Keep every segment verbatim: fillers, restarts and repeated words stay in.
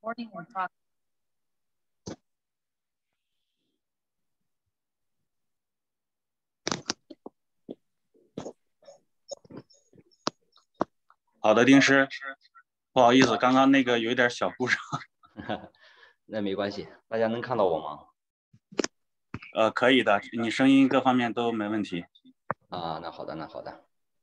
好的，丁师，不好意思，刚刚那个有一点小故障。 那没关系，大家能看到我吗？ 呃，可以的，你声音各方面都没问题。 啊，那好的，那好的。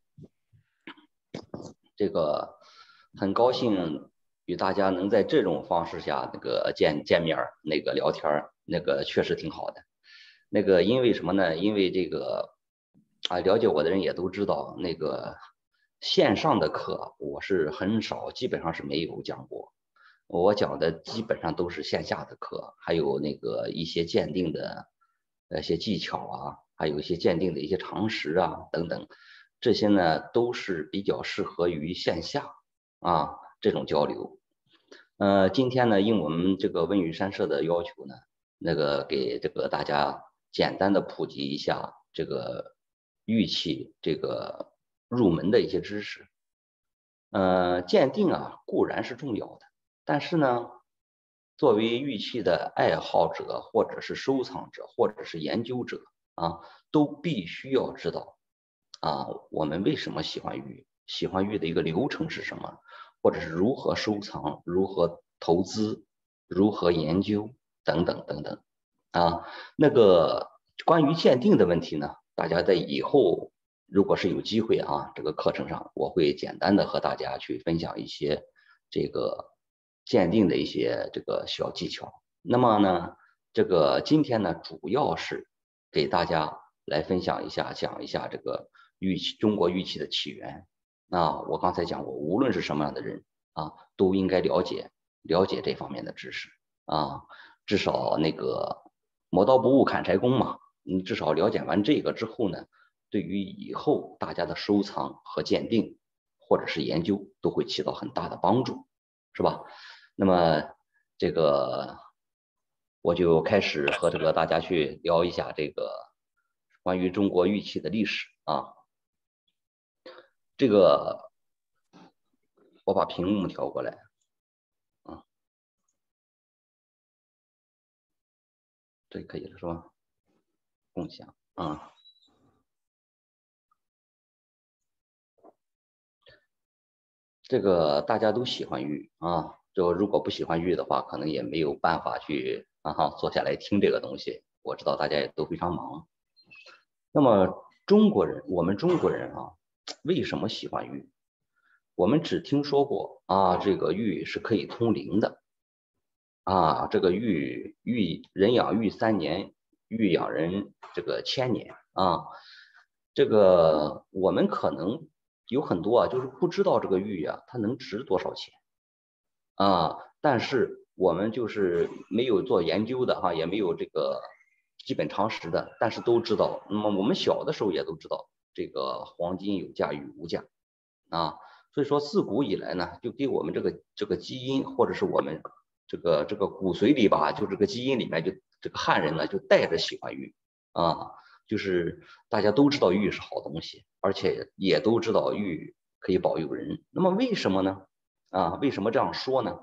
这个很高兴与大家能在这种方式下那个见见面那个聊天那个确实挺好的。那个因为什么呢？因为这个啊，了解我的人也都知道，那个线上的课我是很少，基本上是没有讲过。我讲的基本上都是线下的课，还有那个一些鉴定的一些技巧啊，还有一些鉴定的一些常识啊等等，这些呢都是比较适合于线下啊这种交流。呃，今天呢，应我们这个文宇山社的要求呢，那个给这个大家简单的普及一下这个玉器这个入门的一些知识。呃，鉴定啊固然是重要的，但是呢，作为玉器的爱好者，或者是收藏者，或者是研究者啊，都必须要知道啊，我们为什么喜欢玉，喜欢玉的一个流程是什么，或者是如何收藏，如何投资，如何研究等等等等啊。那个关于鉴定的问题呢，大家在以后如果是有机会啊，这个课程上我会简单的和大家去分享一些这个鉴定的一些这个小技巧。那么呢，这个今天呢，主要是给大家来分享一下，讲一下这个玉器，中国玉器的起源。啊，我刚才讲过，无论是什么样的人啊，都应该了解了解这方面的知识啊，至少那个磨刀不误砍柴工嘛，你至少了解完这个之后呢，对于以后大家的收藏和鉴定或者是研究都会起到很大的帮助，是吧？那么这个我就开始和这个大家去聊一下这个关于中国玉器的历史啊。这个我把屏幕调过来啊，这可以了是吧？共享啊。这个大家都喜欢玉啊，就如果不喜欢玉的话，可能也没有办法去啊哈坐下来听这个东西。我知道大家也都非常忙。那么中国人，我们中国人啊，为什么喜欢玉？我们只听说过啊，这个玉是可以通灵的啊，这个玉玉人养玉三年，玉养人这个千年啊。这个我们可能有很多啊，就是不知道这个玉啊，它能值多少钱啊。但是我们就是没有做研究的哈，也没有这个基本常识的，但是都知道。那么我们小的时候也都知道，这个黄金有价，玉无价啊。所以说自古以来呢，就给我们这个这个基因，或者是我们这个这个骨髓里吧，就这个基因里面就这个汉人呢就带着喜欢玉啊。就是大家都知道玉是好东西，而且也都知道玉可以保佑人。那么为什么呢？啊，为什么这样说呢？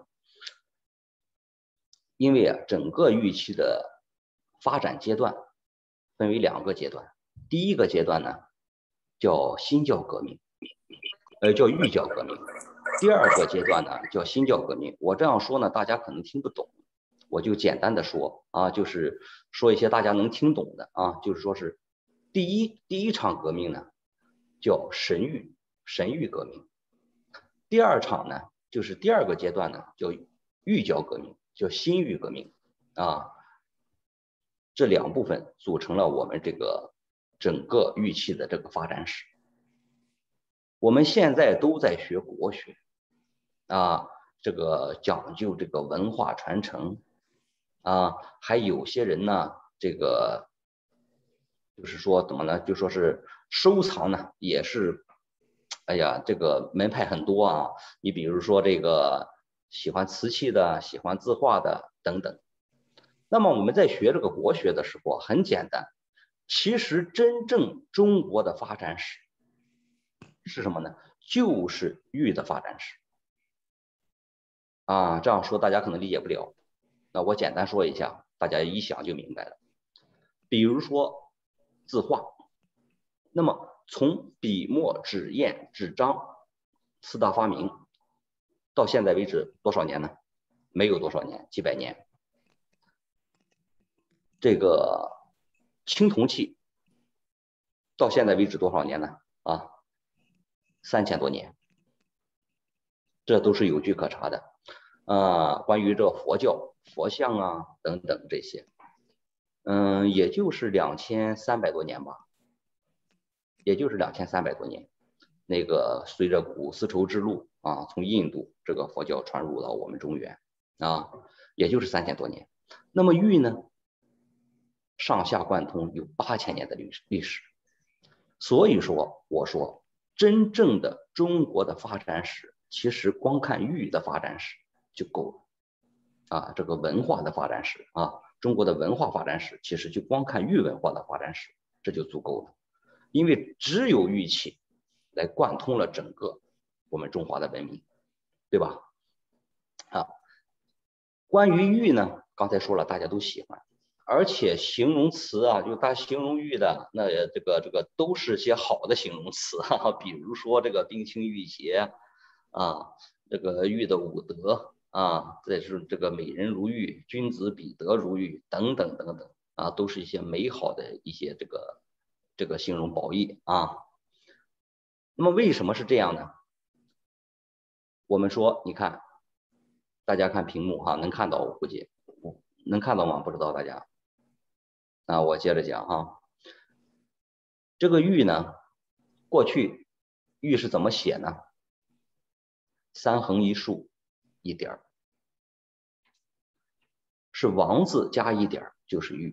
因为啊，整个玉器的发展阶段分为两个阶段。第一个阶段呢，叫新教革命，呃，叫玉教革命。第二个阶段呢，叫新教革命。我这样说呢，大家可能听不懂，我就简单的说啊，就是说一些大家能听懂的啊，就是说是第一第一场革命呢，叫神玉神玉革命。第二场呢，就是第二个阶段呢，叫玉教革命，叫新玉革命啊。这两部分组成了我们这个整个玉器的这个发展史。我们现在都在学国学啊，这个讲究这个文化传承啊，还有些人呢，这个就是说怎么呢？就说是收藏呢，也是，哎呀，这个门派很多啊。你比如说这个喜欢瓷器的，喜欢字画的等等。那么我们在学这个国学的时候很简单，其实真正中国的发展史是什么呢？就是玉的发展史。 啊，这样说大家可能理解不了。那我简单说一下，大家一想就明白了。比如说字画，那么从笔墨纸砚纸张四大发明到现在为止多少年呢？没有多少年，几百年。这个青铜器到现在为止多少年呢？啊，三千多年，这都是有据可查的。啊，关于这佛教、佛像啊等等这些，嗯，也就是两千三百多年吧，也就是两千三百多年。那个随着古丝绸之路啊，从印度这个佛教传入到我们中原啊，也就是三千多年。那么玉呢，上下贯通有八千年的历史历史。所以说，我说真正的中国的发展史，其实光看玉的发展史就够了啊。这个文化的发展史啊，中国的文化发展史，其实就光看玉文化的发展史，这就足够了。因为只有玉器来贯通了整个我们中华的文明，对吧？啊，关于玉呢，刚才说了，大家都喜欢。而且形容词啊，就它形容玉的那这个这个都是些好的形容词啊，比如说这个冰清玉洁啊，这个玉的五德啊，再是这个美人如玉、君子比德如玉等等等等啊，都是一些美好的一些这个这个形容褒义啊。那么为什么是这样呢？我们说，你看，大家看屏幕哈、啊，能看到我估计能看到吗？不知道大家。那我接着讲哈，这个玉呢，过去玉是怎么写呢？三横一竖一点儿，是王字加一点就是玉。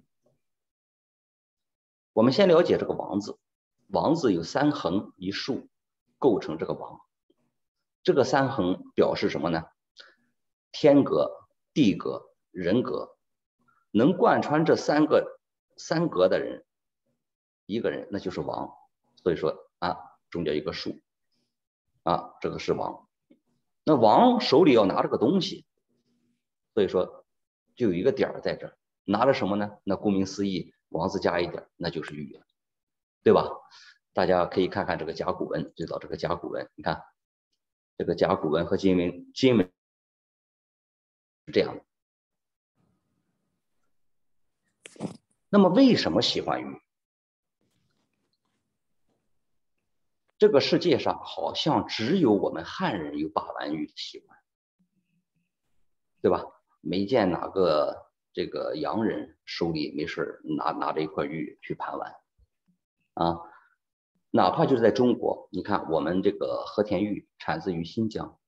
我们先了解这个王字，王字有三横一竖构成这个王。这个三横表示什么呢？天格、地格、人格，能贯穿这三个三格的人，一个人那就是王。所以说啊，中间一个竖啊，这个是王。那王手里要拿着个东西，所以说就有一个点在这儿，拿着什么呢？那顾名思义，王字加一点，那就是玉了，对吧？大家可以看看这个甲骨文，最早这个甲骨文，你看这个甲骨文和金文，金文是这样的。那么为什么喜欢玉？这个世界上好像只有我们汉人有把玩玉的习惯，对吧？没见哪个这个洋人手里没事拿拿着一块玉去盘玩啊。哪怕就是在中国，你看我们这个和田玉产自于新疆，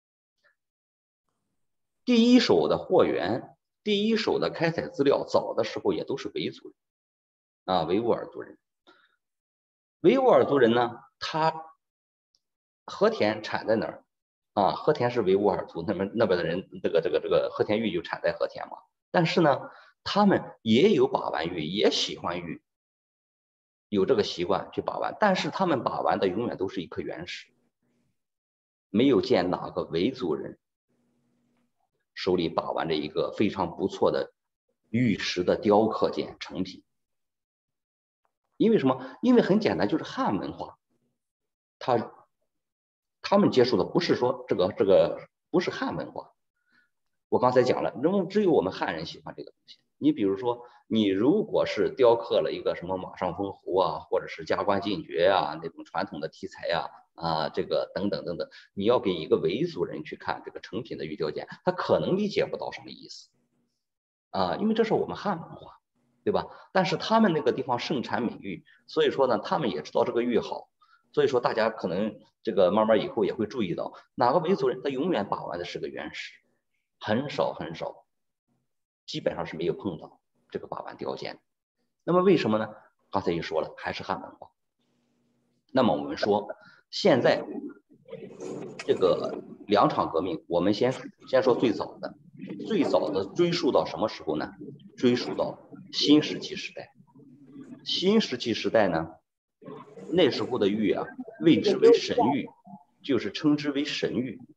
第一手的货源，第一手的开采资料，早的时候也都是维族人啊，维吾尔族人。维吾尔族人呢，他和田产在哪儿啊？和田是维吾尔族那边那边的人，这个这个这个和田玉就产在和田嘛。但是呢，他们也有把玩玉，也喜欢玉，有这个习惯去把玩。但是他们把玩的永远都是一颗原石，没有见哪个维族人手里把玩着一个非常不错的玉石的雕刻件成品。因为什么？因为很简单，就是汉文化，他他们接触的不是说这个这个不是汉文化。我刚才讲了，那么只有我们汉人喜欢这个东西。你比如说，你如果是雕刻了一个什么马上封侯啊，或者是加官进爵啊那种传统的题材啊啊这个等等等等，你要给一个维族人去看这个成品的玉雕件，他可能理解不到什么意思啊，因为这是我们汉文化。对吧？但是他们那个地方盛产美玉，所以说呢，他们也知道这个玉好，所以说大家可能这个慢慢以后也会注意到，哪个维族人他永远把玩的是个原石，很少很少，基本上是没有碰到这个把玩雕件。那么为什么呢？刚才也说了，还是汉文化。那么我们说，现在这个两场革命，我们先先说最早的，最早的追溯到什么时候呢？追溯到新石器时代。新石器时代呢，那时候的玉啊，谓之为神玉，就是称之为神玉。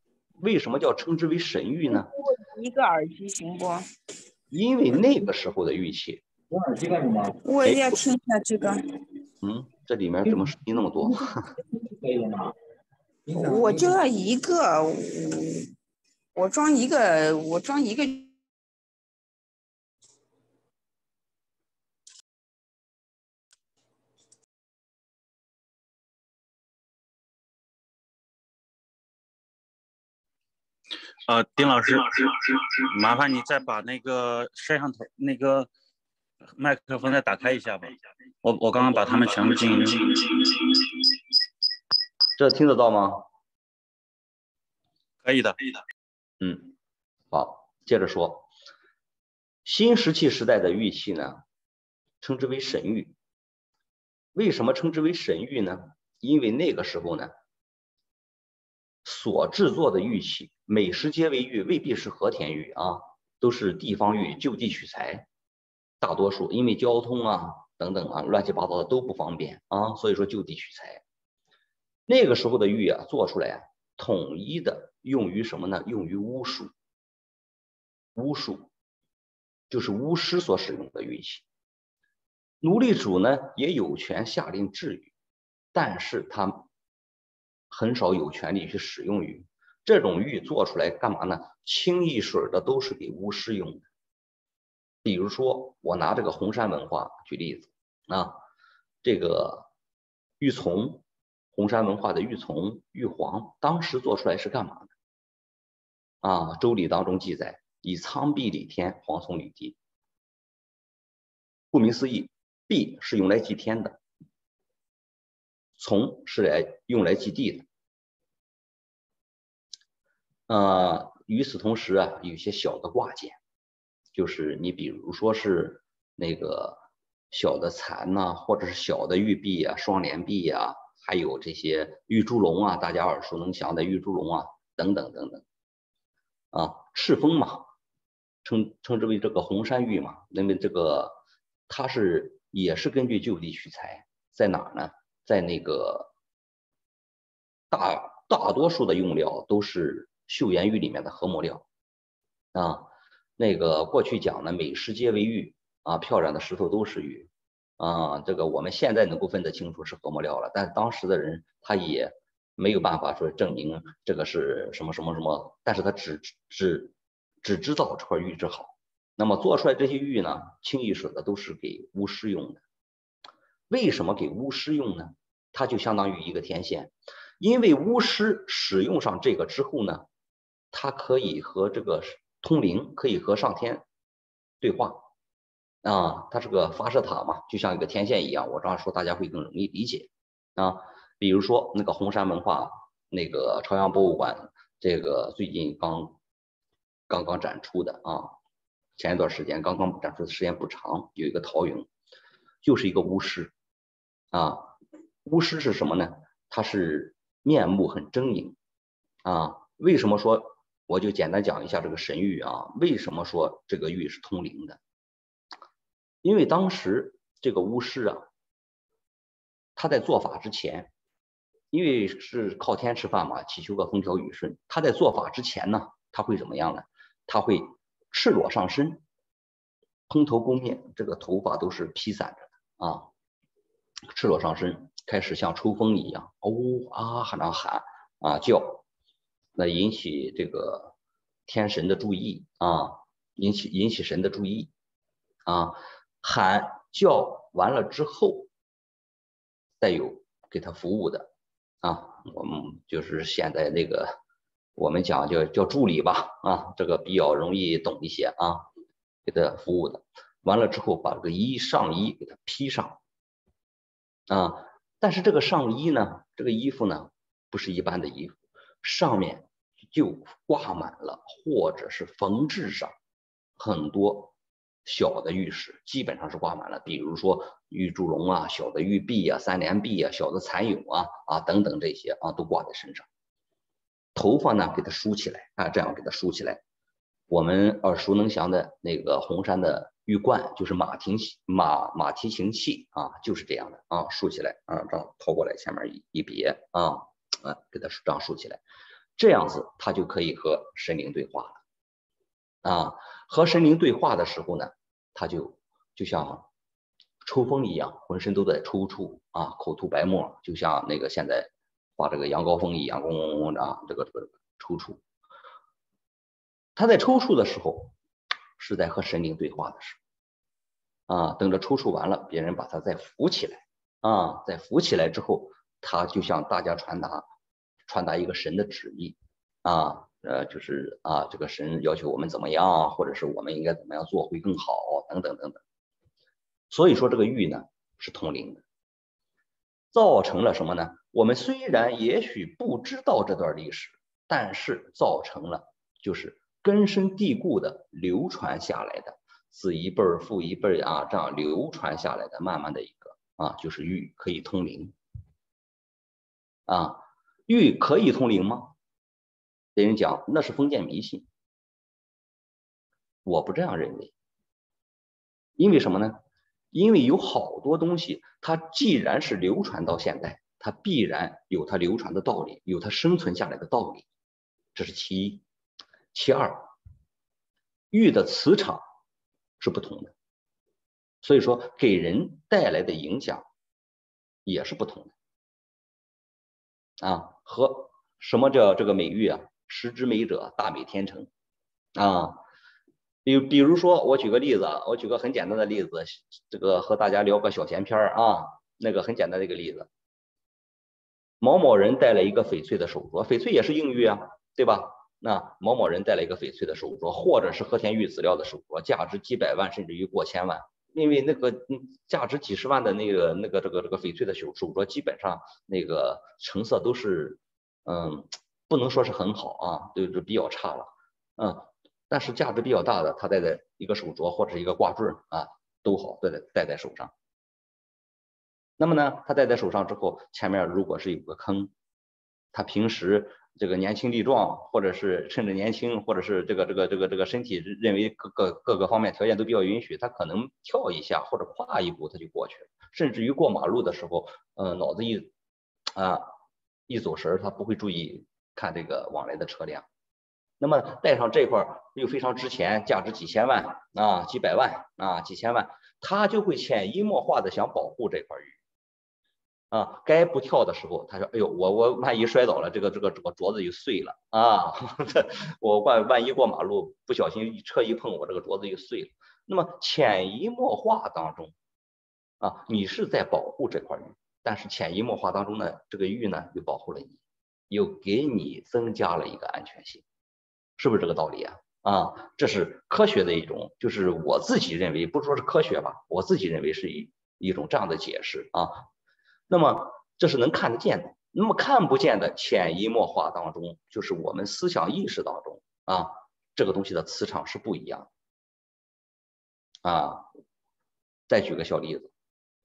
为什么叫称之为神谕呢？ 一个耳机行不？ 因为那个时候的玉器。 我耳机干什么？ 我也要听一下这个。 嗯，这里面怎么声音那么多？ 可以了吗？ 我就要一个，我我装一个，我装一个。 呃，丁老师，麻烦你再把那个摄像头那个麦克风再打开一下吧。我我刚刚把他们全部静音。 这听得到吗？ 可以的。 嗯，好，接着说，新石器时代的玉器呢，称之为神玉。为什么称之为神玉呢？因为那个时候呢，所制作的玉器，每石皆为玉，未必是和田玉啊，都是地方玉，就地取材。大多数因为交通啊等等啊，乱七八糟的都不方便啊，所以说就地取材。那个时候的玉啊，做出来啊，统一的用于什么呢？用于巫术。巫术就是巫师所使用的玉器。奴隶主呢也有权下令制玉，但是他很少有权利去使用玉。这种玉做出来干嘛呢？清一水的都是给巫师用的。比如说，我拿这个红山文化举例子啊，这个玉琮，红山文化的玉琮、玉皇，当时做出来是干嘛的？啊，《周礼》当中记载，以苍璧礼天，黄琮礼地。顾名思义，璧是用来祭天的，琮是来用来祭地的。呃，与此同时啊，有一些小的挂件，就是你比如说是那个小的蚕呐、啊，或者是小的玉璧啊、双联璧啊，还有这些玉猪龙啊，大家耳熟能详的玉猪龙啊，等等等等。啊，赤峰嘛，称称之为这个红山玉嘛，那么这个它是也是根据就地取材，在哪儿呢？在那个大大多数的用料都是岫岩玉里面的合磨料啊。那个过去讲呢，每石皆为玉啊，漂亮的石头都是玉啊。这个我们现在能够分得清楚是合磨料了，但是当时的人他也没有办法说证明这个是什么什么什么，但是他只只只知道这块玉质好。那么做出来这些玉呢，清一色的都是给巫师用的。为什么给巫师用呢？它就相当于一个天线，因为巫师使用上这个之后呢，它可以和这个通灵，可以和上天对话啊，它是个发射塔嘛，就像一个天线一样。我这样说大家会更容易理解啊。比如说那个红山文化那个朝阳博物馆，这个最近刚刚刚展出的啊，前一段时间刚刚展出的时间不长，有一个陶俑，就是一个巫师啊。巫师是什么呢？他是面目很狰狞啊。为什么说？我就简单讲一下这个神玉啊。为什么说这个玉是通灵的？因为当时这个巫师啊，他在做法之前，因为是靠天吃饭嘛，祈求个风调雨顺。他在做法之前呢，他会怎么样呢？他会赤裸上身，蓬头垢面，这个头发都是披散着的啊，赤裸上身，开始像抽风一样，哦啊喊那喊啊叫，那引起这个天神的注意啊，引起引起神的注意啊，喊叫完了之后，再有给他服务的啊，我们就是现在那个我们讲叫叫助理吧啊，这个比较容易懂一些啊，给他服务的，完了之后把这个衣上衣给他披上啊，但是这个上衣呢，这个衣服呢不是一般的衣服，上面就挂满了或者是缝制上很多小的玉石，基本上是挂满了，比如说玉猪龙啊、小的玉璧啊、三连璧啊、小的蚕蛹啊啊等等这些啊都挂在身上。头发呢给它梳起来啊，这样给它梳起来。我们耳熟能详的那个红山的玉冠，就是马蹄马马蹄形器啊，就是这样的啊，竖起来啊，这样拖过来，前面一一别啊啊，给它这样竖起来。 这样子他就可以和神灵对话了啊。和神灵对话的时候呢，他就就像抽风一样，浑身都在抽搐啊，口吐白沫，就像那个现在发这个羊羔风一样，嗡嗡嗡啊，这个这个抽搐。他在抽搐的时候，是在和神灵对话的时候啊。等着抽搐完了，别人把他再扶起来啊，再扶起来之后，他就向大家传达传达一个神的旨意啊，呃，就是啊，这个神要求我们怎么样，或者是我们应该怎么样做会更好，等等等等。所以说这个玉呢是通灵的，造成了什么呢？我们虽然也许不知道这段历史，但是造成了就是根深蒂固的流传下来的，子一辈儿父一辈儿啊，这样流传下来的，慢慢的一个啊，就是玉可以通灵啊。玉可以通灵吗？别人讲那是封建迷信，我不这样认为。因为什么呢？因为有好多东西，它既然是流传到现在，它必然有它流传的道理，有它生存下来的道理，这是其一。其二，玉的磁场是不同的，所以说给人带来的影响也是不同的啊。和什么叫这个美玉啊？食之美者，大美天成啊。比比如说，我举个例子，我举个很简单的例子，这个和大家聊个小闲篇啊。那个很简单的一个例子，某某人带来一个翡翠的手镯，翡翠也是硬玉啊，对吧？那某某人带来一个翡翠的手镯，或者是和田玉籽料的手镯，价值几百万甚至于过千万，因为那个嗯价值几十万的那个那个这个这个翡翠的手手镯，基本上那个成色都是嗯不能说是很好啊，就是比较差了，嗯。但是价值比较大的，他戴在一个手镯或者一个挂坠啊，都好，戴在戴在手上。那么呢，他戴在手上之后，前面如果是有个坑，他平时这个年轻力壮，或者是趁着年轻，或者是这个这个这个这个身体认为各个各个方面条件都比较允许，他可能跳一下或者跨一步他就过去了，甚至于过马路的时候，呃，脑子一啊一走神，他不会注意看这个往来的车辆。那么带上这块又非常值钱，价值几千万啊、几百万啊、几千万，他就会潜移默化的想保护这块玉啊。该不跳的时候，他说：“哎呦，我我万一摔倒了，这个这个这个镯子就碎了啊！我万万一过马路不小心车一碰，我这个镯子就碎了。”那么潜移默化当中啊，你是在保护这块玉，但是潜移默化当中呢，这个玉呢又保护了你，又给你增加了一个安全性。是不是这个道理啊？啊，这是科学的一种，就是我自己认为，不说是科学吧，我自己认为是一一种这样的解释啊。那么这是能看得见的，那么看不见的潜移默化当中，就是我们思想意识当中啊，这个东西的磁场是不一样的啊。再举个小例子，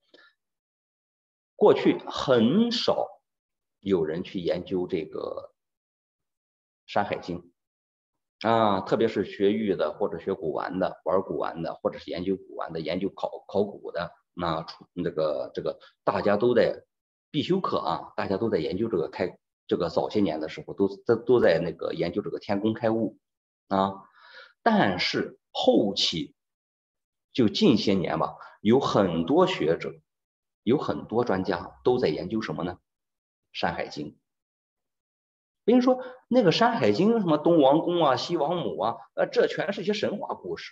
过去很少有人去研究这个《山海经》。啊，特别是学玉的，或者学古玩的，玩古玩的，或者是研究古玩的，研究考考古的，那这个这个大家都在必修课啊，大家都在研究这个开这个早些年的时候都都都在那个研究这个天工开物啊，但是后期就近些年吧，有很多学者，有很多专家都在研究什么呢？《山海经》。比如说那个《山海经》，什么东王公啊、西王母啊，呃，这全是一些神话故事。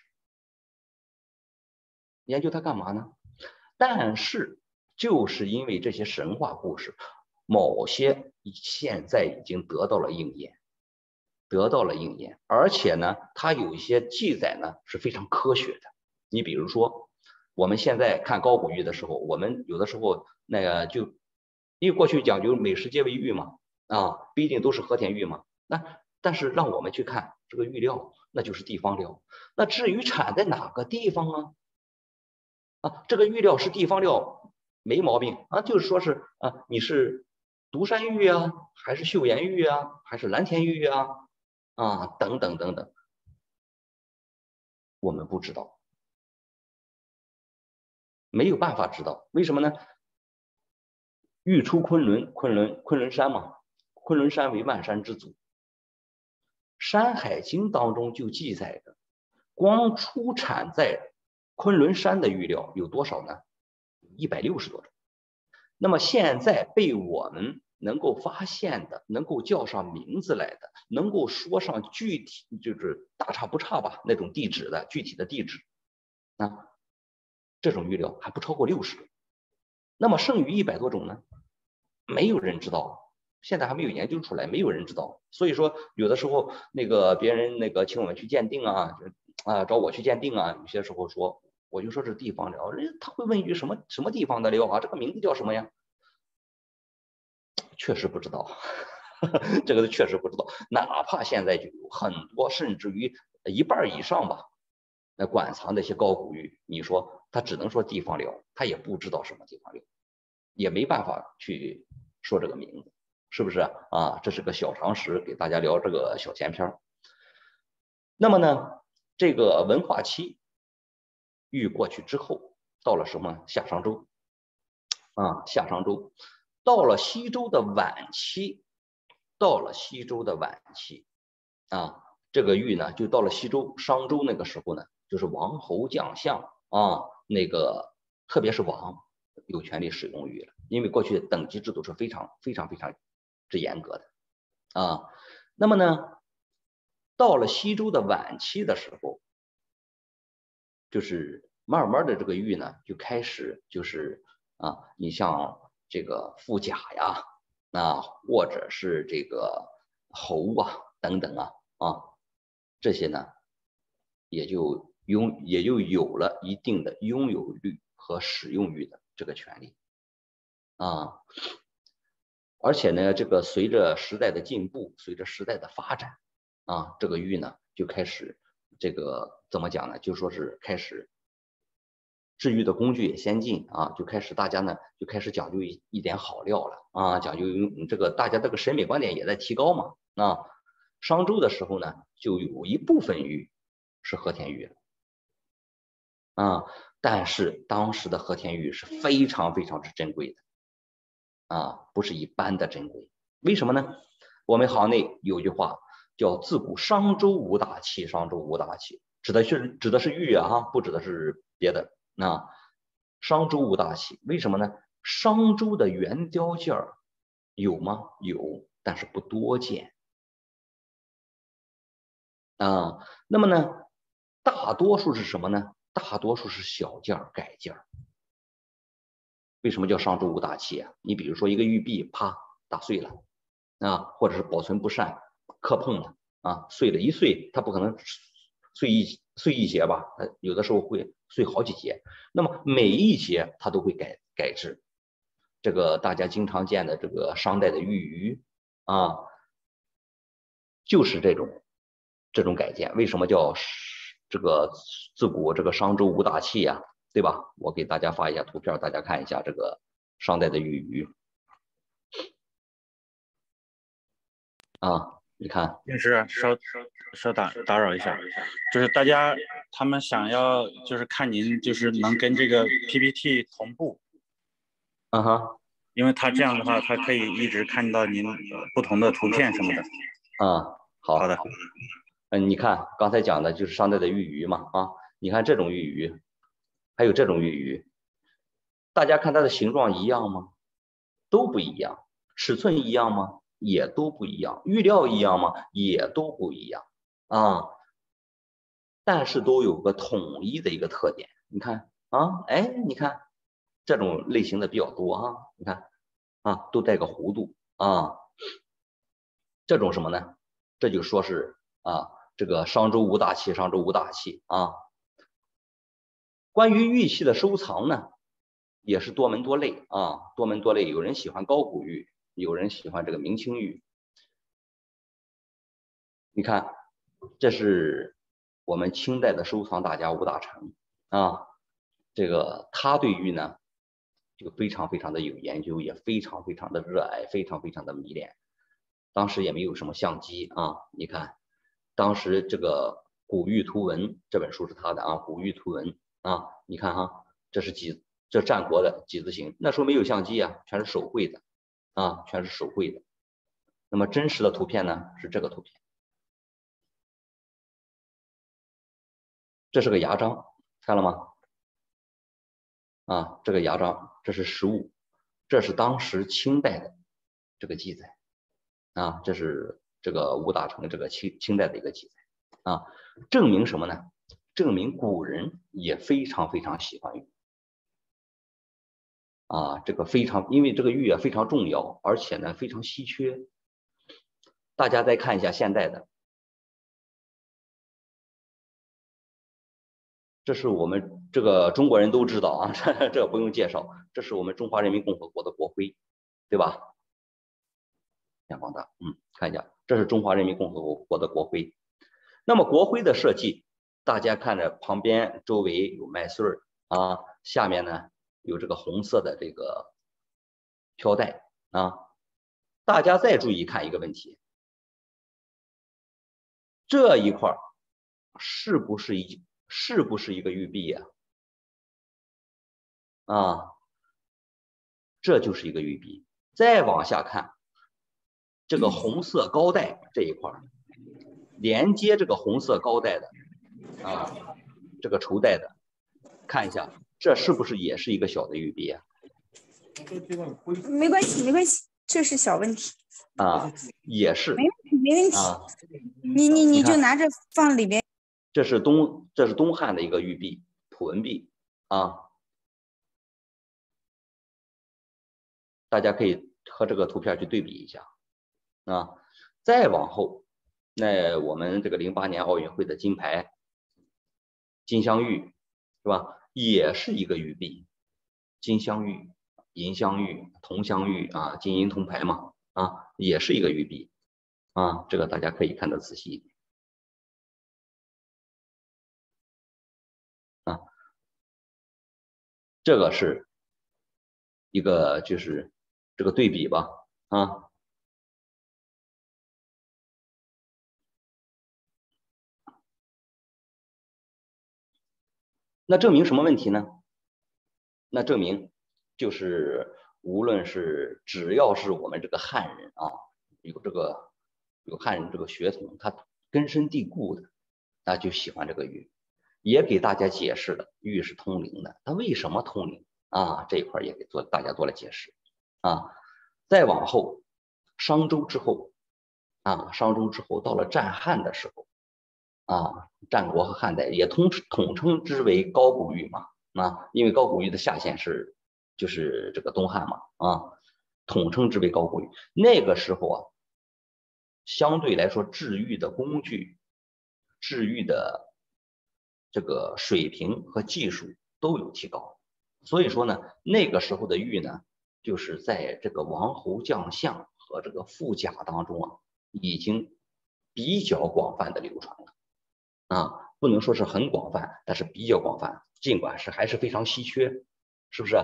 研究它干嘛呢？但是就是因为这些神话故事，某些现在已经得到了应验，得到了应验，而且呢，它有一些记载呢是非常科学的。你比如说，我们现在看高古玉的时候，我们有的时候那个就因为过去讲究美食皆为玉嘛。啊，不一定都是和田玉嘛。那但是让我们去看这个玉料，那就是地方料。那至于产在哪个地方啊？啊，这个玉料是地方料，没毛病啊。就是说是啊，你是独山玉啊，还是岫岩玉啊，还是蓝田玉啊？啊，等等等等，我们不知道，没有办法知道。为什么呢？玉出昆仑，昆仑昆仑山嘛。昆仑山为万山之祖山海经》当中就记载着，光出产在昆仑山的玉料有多少呢？一百六十多种。那么现在被我们能够发现的，能够叫上名字来的，能够说上具体就是大差不差吧那种地址的具体的地址啊，这种玉料还不超过六十种。那么剩余一百多种呢，没有人知道，现在还没有研究出来，没有人知道。所以说有的时候那个别人那个请我们去鉴定啊，啊找我去鉴定啊，有些时候说我就说是地方料，人他会问一句什么什么地方的料啊，这个名字叫什么呀？确实不知道，这个确实不知道。哪怕现在就有很多，甚至于一半以上吧，那馆藏的一些高古玉，你说他只能说地方料，他也不知道什么地方料，也没办法去说这个名字，是不是啊？这是个小常识，给大家聊这个小闲篇。那么呢，这个文化期玉过去之后，到了什么夏商周啊？夏商周。到了西周的晚期，到了西周的晚期啊，这个玉呢，就到了西周、商周那个时候呢，就是王侯将相啊，那个特别是王有权利使用玉了，因为过去等级制度是非常非常非常之严格的啊。那么呢，到了西周的晚期的时候，就是慢慢的这个玉呢，就开始就是啊，你像这个富甲呀，啊，或者是这个侯啊等等啊啊，这些呢也就拥也就有了一定的拥有玉和使用玉的这个权利啊。而且呢，这个随着时代的进步，随着时代的发展啊，这个玉呢就开始这个怎么讲呢？就说是开始。制玉的工具也先进啊，就开始大家呢就开始讲究一一点好料了啊，讲究用这个大家这个审美观点也在提高嘛啊。商周的时候呢，就有一部分玉是和田玉了啊，但是当时的和田玉是非常非常之珍贵的啊，不是一般的珍贵。为什么呢？我们行内有句话叫自古商周无大器，商周无大器，指的是指的是玉啊哈，不指的是别的。那商周无大器，为什么呢？商周的圆雕件有吗？有，但是不多见啊。那么呢，大多数是什么呢？大多数是小件改件。为什么叫商周无大器啊？你比如说一个玉璧，啪打碎了啊，或者是保存不善，磕碰了啊，碎了一碎，它不可能碎一碎一节吧？它有的时候会碎好几节。那么每一节它都会改改制。这个大家经常见的这个商代的玉鱼啊，就是这种这种改建。为什么叫这个自古这个商周无大器呀？对吧？我给大家发一下图片，大家看一下这个商代的玉鱼啊，你看。 律师，稍稍打打扰一下，就是大家他们想要就是看您就是能跟这个 P P T 同步， 嗯哼， 因为他这样的话，他可以一直看到您不同的图片什么的。 啊，好， 好的， 嗯，你看刚才讲的就是商代的玉鱼嘛啊，你看这种玉鱼，还有这种玉鱼，大家看它的形状一样吗？都不一样。尺寸一样吗？也都不一样。玉料一样吗？也都不一样啊。但是都有个统一的一个特点，你看啊，哎，你看这种类型的比较多啊，你看啊，都带个弧度啊。这种什么呢？这就说是啊，这个商周无大器，商周无大器啊。关于玉器的收藏呢，也是多门多类啊，多门多类。有人喜欢高古玉，有人喜欢这个明清玉。你看，这是我们清代的收藏大家吴大成啊，这个他对玉呢就非常非常的有研究，也非常非常的热爱，非常非常的迷恋。当时也没有什么相机啊，你看，当时这个《古玉图文》这本书是他的啊，《古玉图文》啊，你看哈，这是几这战国的几字形，那时候没有相机啊，全是手绘的啊，全是手绘的。那么真实的图片呢是这个图片这是个牙章，看了吗？啊，这个牙章，这是实物，这是当时清代的这个记载啊，这是这个武大成这个清清代的一个记载啊，证明什么呢？证明古人也非常非常喜欢玉啊，这个非常，因为这个玉啊非常重要，而且呢非常稀缺。大家再看一下现代的，这是我们这个中国人都知道啊，这这不用介绍，这是我们中华人民共和国的国徽，对吧？阳光大，嗯，看一下，这是中华人民共和国的国徽。那么国徽的设计，大家看着旁边周围有麦穗儿啊，下面呢有这个红色的这个飘带啊。大家再注意看一个问题，这一块是不是一是不是一个玉璧呀？啊，这就是一个玉璧。再往下看，这个红色高带这一块连接这个红色高带的啊，这个绸带的，看一下，这是不是也是一个小的玉璧啊？ 没关系，没关系，这是小问题啊，也是， 没问题，没问题。 啊、 你你你就拿着放里边。 这是东这是东汉的一个玉璧，普文璧啊，大家可以和这个图片去对比一下啊。再往后，那我们这个零八年奥运会的金牌金镶玉是吧？也是一个玉璧，金镶玉、银镶玉、铜镶玉啊，金银铜牌嘛啊，也是一个玉璧啊，这个大家可以看得仔细一点。啊，这个是一个就是这个对比吧啊。那证明什么问题呢？那证明就是无论是只要是我们这个汉人啊，有这个有汉人这个血统，他根深蒂固的，他就喜欢这个玉。也给大家解释了玉是通灵的，它为什么通灵啊？这一块也给做大家做了解释啊。再往后，商周之后啊，商周之后到了战汉的时候啊，战国和汉代也统统称之为高古玉嘛啊，因为高古玉的下限是就是这个东汉嘛啊，统称之为高古玉。那个时候啊，相对来说治玉的工具、治玉的这个水平和技术都有提高，所以说呢，那个时候的玉呢，就是在这个王侯将相和这个富甲当中啊，已经比较广泛的流传了啊，不能说是很广泛，但是比较广泛，尽管是还是非常稀缺，是不是？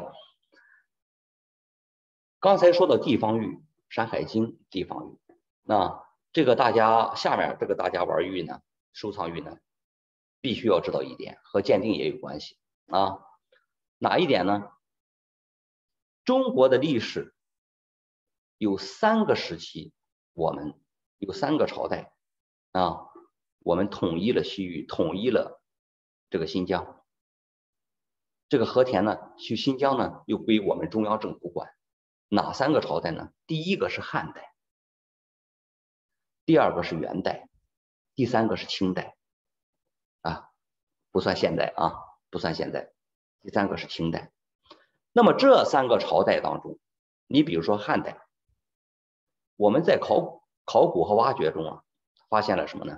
刚才说到地方玉，《山海经》地方玉，那这个大家下面这个大家玩玉呢，收藏玉呢，必须要知道一点，和鉴定也有关系啊。哪一点呢？中国的历史有三个时期，我们有三个朝代啊，我们统一了西域，统一了这个新疆。这个和田呢，去新疆呢，又归我们中央政府管。哪三个朝代呢？第一个是汉代，第二个是元代，第三个是清代。啊，不算现代啊，不算现代。第三个是清代。那么这三个朝代当中，你比如说汉代，我们在考考古和挖掘中啊，发现了什么呢？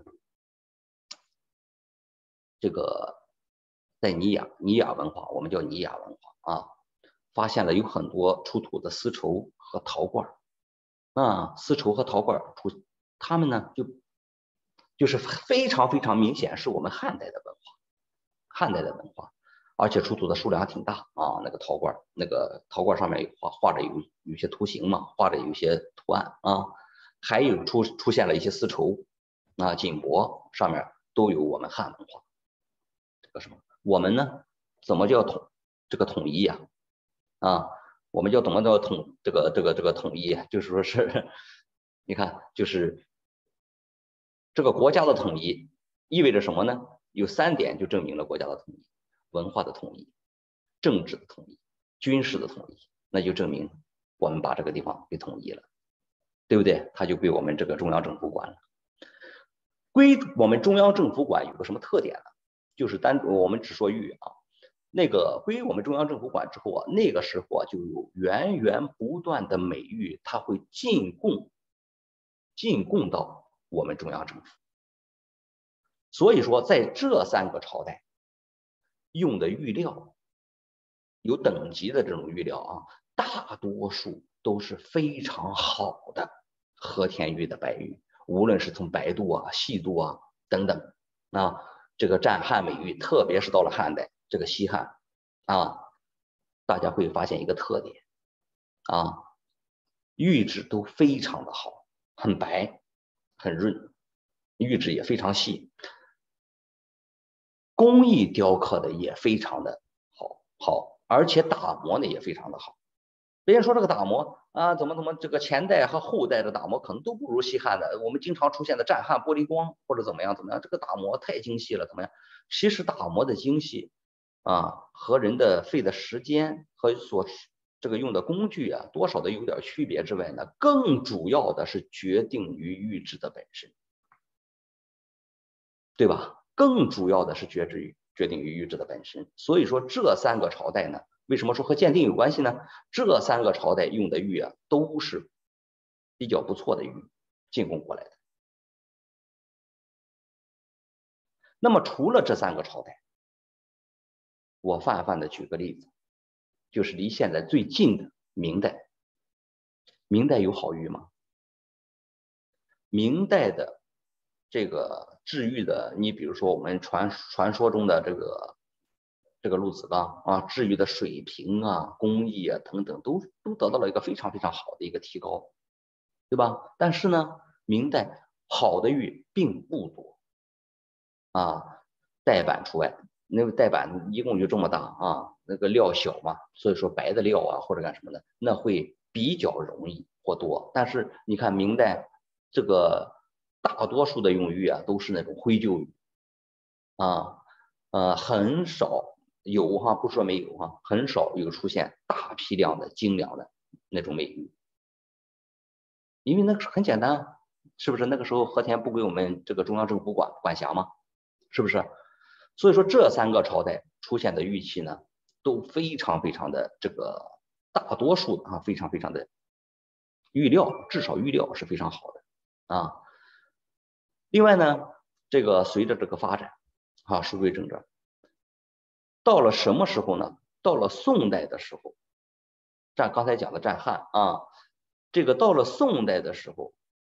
这个在尼亚尼亚文化，我们叫尼亚文化啊，发现了有很多出土的丝绸和陶罐啊，丝绸和陶罐出，他们呢就就是非常非常明显是我们汉代的文化，汉代的文化，而且出土的数量挺大啊。那个陶罐，那个陶罐上面有画画着有有些图形嘛，画着有些图案啊，还有出出现了一些丝绸啊、锦帛上面都有我们汉文化。这个什么？我们呢怎么叫统这个统一呀？啊，我们叫怎么叫统这个这个这个统一？就是说是，你看就是。这个国家的统一意味着什么呢？ 有三点就证明了国家的统一：文化的统一、政治的统一、军事的统一。那就证明我们把这个地方给统一了，对不对？它就归我们这个中央政府管了。归我们中央政府管有个什么特点呢？就是单我们只说豫啊，那个归我们中央政府管之后啊，那个时候啊就有源源不断的美玉，它会进贡进贡到我们中央政府。所以说，在这三个朝代用的玉料，有等级的这种玉料啊，大多数都是非常好的和田玉的白玉，无论是从白度啊、细度啊等等啊，这个战汉美玉，特别是到了汉代，这个西汉啊，大家会发现一个特点啊，玉质都非常的好，很白、很润，玉质也非常细，工艺雕刻的也非常的好，好，而且打磨呢也非常的好。别人说这个打磨啊，怎么怎么这个前代和后代的打磨可能都不如西汉的，我们经常出现的战汉玻璃光或者怎么样怎么样，这个打磨太精细了，怎么样？其实打磨的精细啊，和人的费的时间和所这个用的工具啊，多少的有点区别之外呢，更主要的是决定于玉质的本身，对吧？更主要的是决定于决定于玉质的本身。所以说这三个朝代呢，为什么说和鉴定有关系呢？这三个朝代用的玉啊，都是比较不错的玉进贡过来的。那么除了这三个朝代，我泛泛的举个例子，就是离现在最近的明代。明代有好玉吗？明代的这个制玉的，你比如说我们传传说中的这个这个陆子纲啊，制玉的水平啊、工艺啊等等，都都得到了一个非常非常好的一个提高，对吧？但是呢，明代好的玉并不多啊，带板除外。那个带板一共就这么大啊，那个料小嘛，所以说白的料啊或者干什么的，那会比较容易或多。但是你看明代这个大多数的用玉啊，都是那种灰旧玉啊，呃，很少有哈，不说没有哈，很少有出现大批量的精良的那种美玉，因为那个很简单，是不是？那个时候和田不归我们这个中央政府管管辖吗？是不是？所以说这三个朝代出现的玉器呢，都非常非常的这个大多数啊，非常非常的玉料，至少玉料是非常好的啊。另外呢，这个随着这个发展啊，书归正传，到了什么时候呢？到了宋代的时候，战刚才讲的战汉啊，这个到了宋代的时候，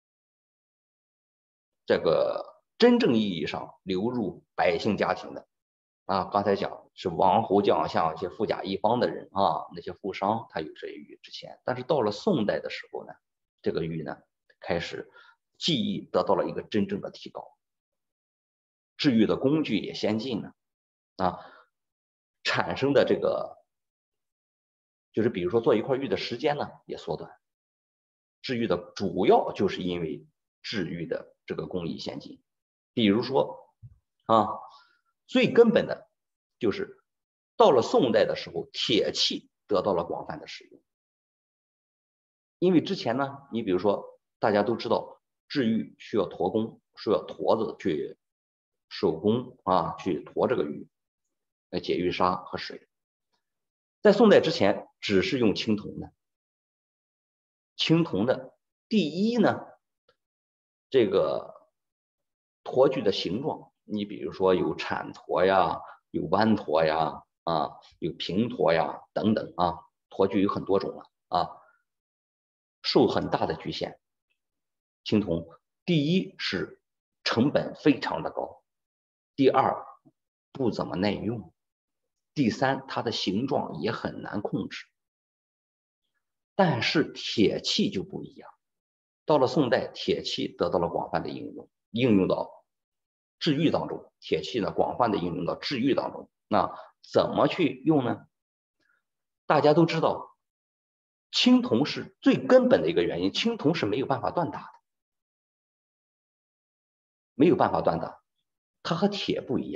这个真正意义上流入百姓家庭的啊，刚才讲是王侯将相一些富甲一方的人啊，那些富商他有这些玉之前，但是到了宋代的时候呢，这个玉呢开始技艺得到了一个真正的提高，制玉的工具也先进了啊，产生的这个就是比如说做一块玉的时间呢也缩短，制玉的主要就是因为制玉的这个工艺先进。比如说啊，最根本的就是到了宋代的时候，铁器得到了广泛的使用。因为之前呢，你比如说大家都知道制玉需要驼工，需要驼子去手工啊去驼这个玉，来解玉沙和水。在宋代之前只是用青铜的，青铜的第一呢，这个驼具的形状，你比如说有铲驼呀，有弯驼呀，啊，有平驼呀等等啊，驼具有很多种了啊，受很大的局限。青铜第一是成本非常的高，第二不怎么耐用，第三它的形状也很难控制。但是铁器就不一样，到了宋代，铁器得到了广泛的应用，应用到制玉当中，铁器呢广泛的应用到制玉当中。那怎么去用呢？大家都知道，青铜是最根本的一个原因，青铜是没有办法锻打的，没有办法锻打，它和铁不一样，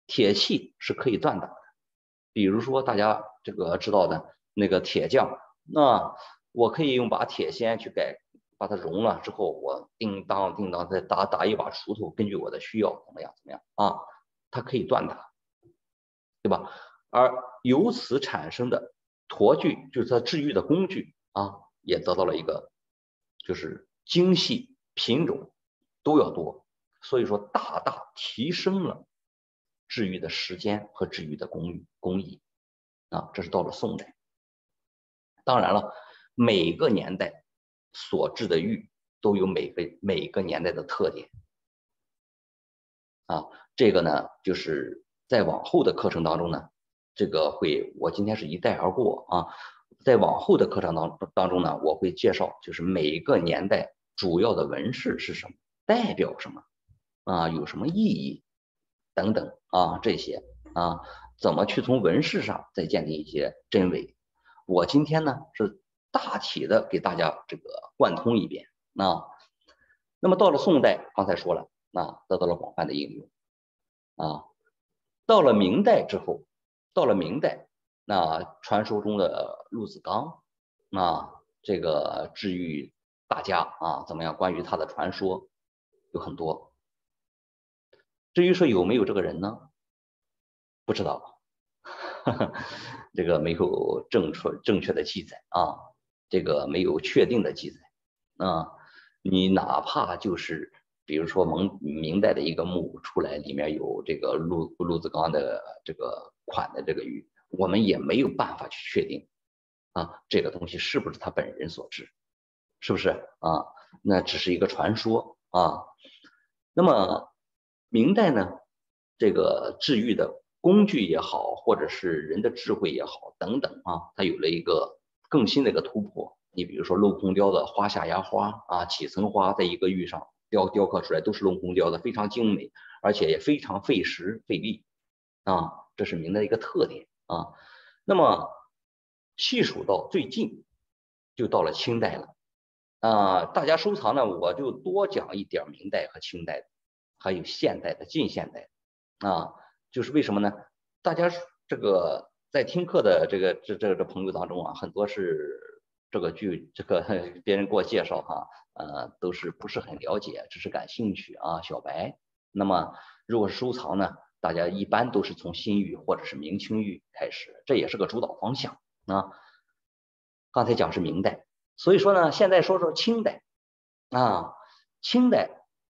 铁器是可以锻打的，比如说大家这个知道的那个铁匠，那我可以用把铁锨去改，把它熔了之后，我叮当叮当再打打一把锄头，根据我的需要怎么样怎么样啊，它可以锻打，对吧？而由此产生的橐具，就是它治愈的工具啊，也得到了一个就是精细品种都要多，所以说大大提升了治愈的时间和治愈的工艺工艺啊，这是到了宋代。当然了，每个年代所制的玉都有每个每个年代的特点啊，这个呢就是在往后的课程当中呢，这个会我今天是一带而过啊，在往后的课程当当中呢，我会介绍就是每个年代主要的纹饰是什么，代表什么啊，有什么意义等等啊，这些啊，怎么去从纹饰上再鉴定一些真伪。我今天呢是大体的给大家这个贯通一遍啊。那么到了宋代，刚才说了，啊，得到了广泛的应用啊。到了明代之后，到了明代，那传说中的陆子刚啊，这个治愈大家啊，怎么样？关于他的传说有很多。至于说有没有这个人呢？不知道。这个没有正确正确的记载啊，这个没有确定的记载啊。你哪怕就是比如说蒙明代的一个墓出来，里面有这个陆陆子刚的这个款的这个玉，我们也没有办法去确定啊，这个东西是不是他本人所制，是不是啊？那只是一个传说啊。那么明代呢，这个治愈的工具也好，或者是人的智慧也好，等等啊，它有了一个更新的一个突破。你比如说镂空雕的花下芽花啊，几层花在一个玉上雕雕刻出来，都是镂空雕的，非常精美，而且也非常费时费力啊，这是明代的一个特点啊。那么细数到最近，就到了清代了啊。大家收藏呢，我就多讲一点明代和清代的，还有现代的、近现代的啊。就是为什么呢？大家这个在听课的这个这这这朋友当中啊，很多是这个据这个别人给我介绍哈，呃，都是不是很了解，只是感兴趣啊，小白。那么如果是收藏呢，大家一般都是从新玉或者是明清玉开始，这也是个主导方向啊。刚才讲是明代，所以说呢，现在说说清代啊，清代。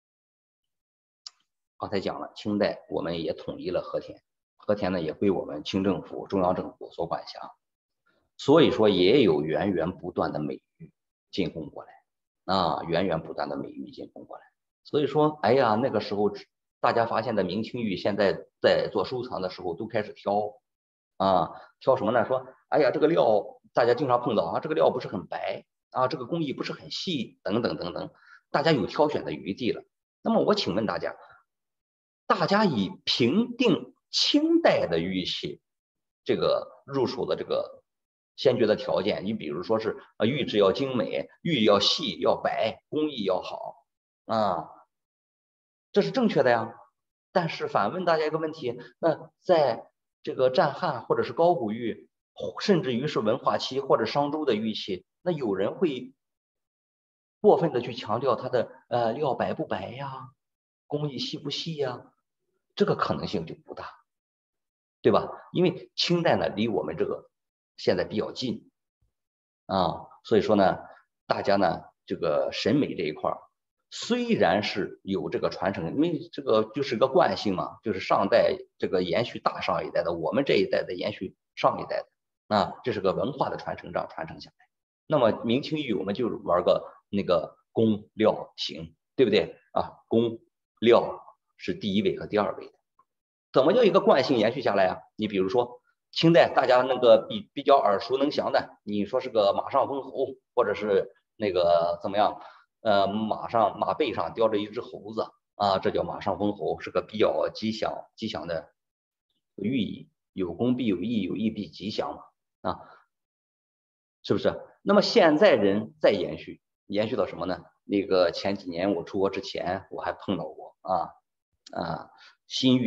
刚才讲了，清代我们也统一了和田，和田呢也归我们清政府、中央政府所管辖，所以说也有源源不断的美玉进贡过来啊，源源不断的美玉进贡过来。所以说，哎呀，那个时候大家发现的明清玉，现在在做收藏的时候都开始挑啊，挑什么呢？说，哎呀，这个料大家经常碰到啊，这个料不是很白啊，这个工艺不是很细，等等等等，大家有挑选的余地了。那么我请问大家，大家以评定清代的玉器这个入手的这个先决的条件，你比如说是啊，玉质要精美，玉要细要白，工艺要好啊，这是正确的呀。但是反问大家一个问题，那在这个战汉或者是高古玉，甚至于是文化期或者商周的玉器，那有人会过分的去强调它的呃料白不白呀，工艺细不细呀？这个可能性就不大，对吧？因为清代呢离我们这个现在比较近啊，所以说呢，大家呢这个审美这一块虽然是有这个传承，因为这个就是个惯性嘛，就是上代这个延续大上一代的，我们这一代的延续上一代的啊，这是个文化的传承，这样传承下来。那么明清玉我们就玩个那个工料形，对不对啊？工料是第一位和第二位的，怎么叫一个惯性延续下来啊？你比如说清代大家那个比比较耳熟能详的，你说是个马上封侯，或者是那个怎么样？呃，马上马背上叼着一只猴子啊，这叫马上封侯，是个比较吉祥吉祥的寓意，有功必有益，有益必吉祥嘛啊，是不是？那么现在人再延续，延续到什么呢？那个前几年我出国之前，我还碰到过啊啊，新玉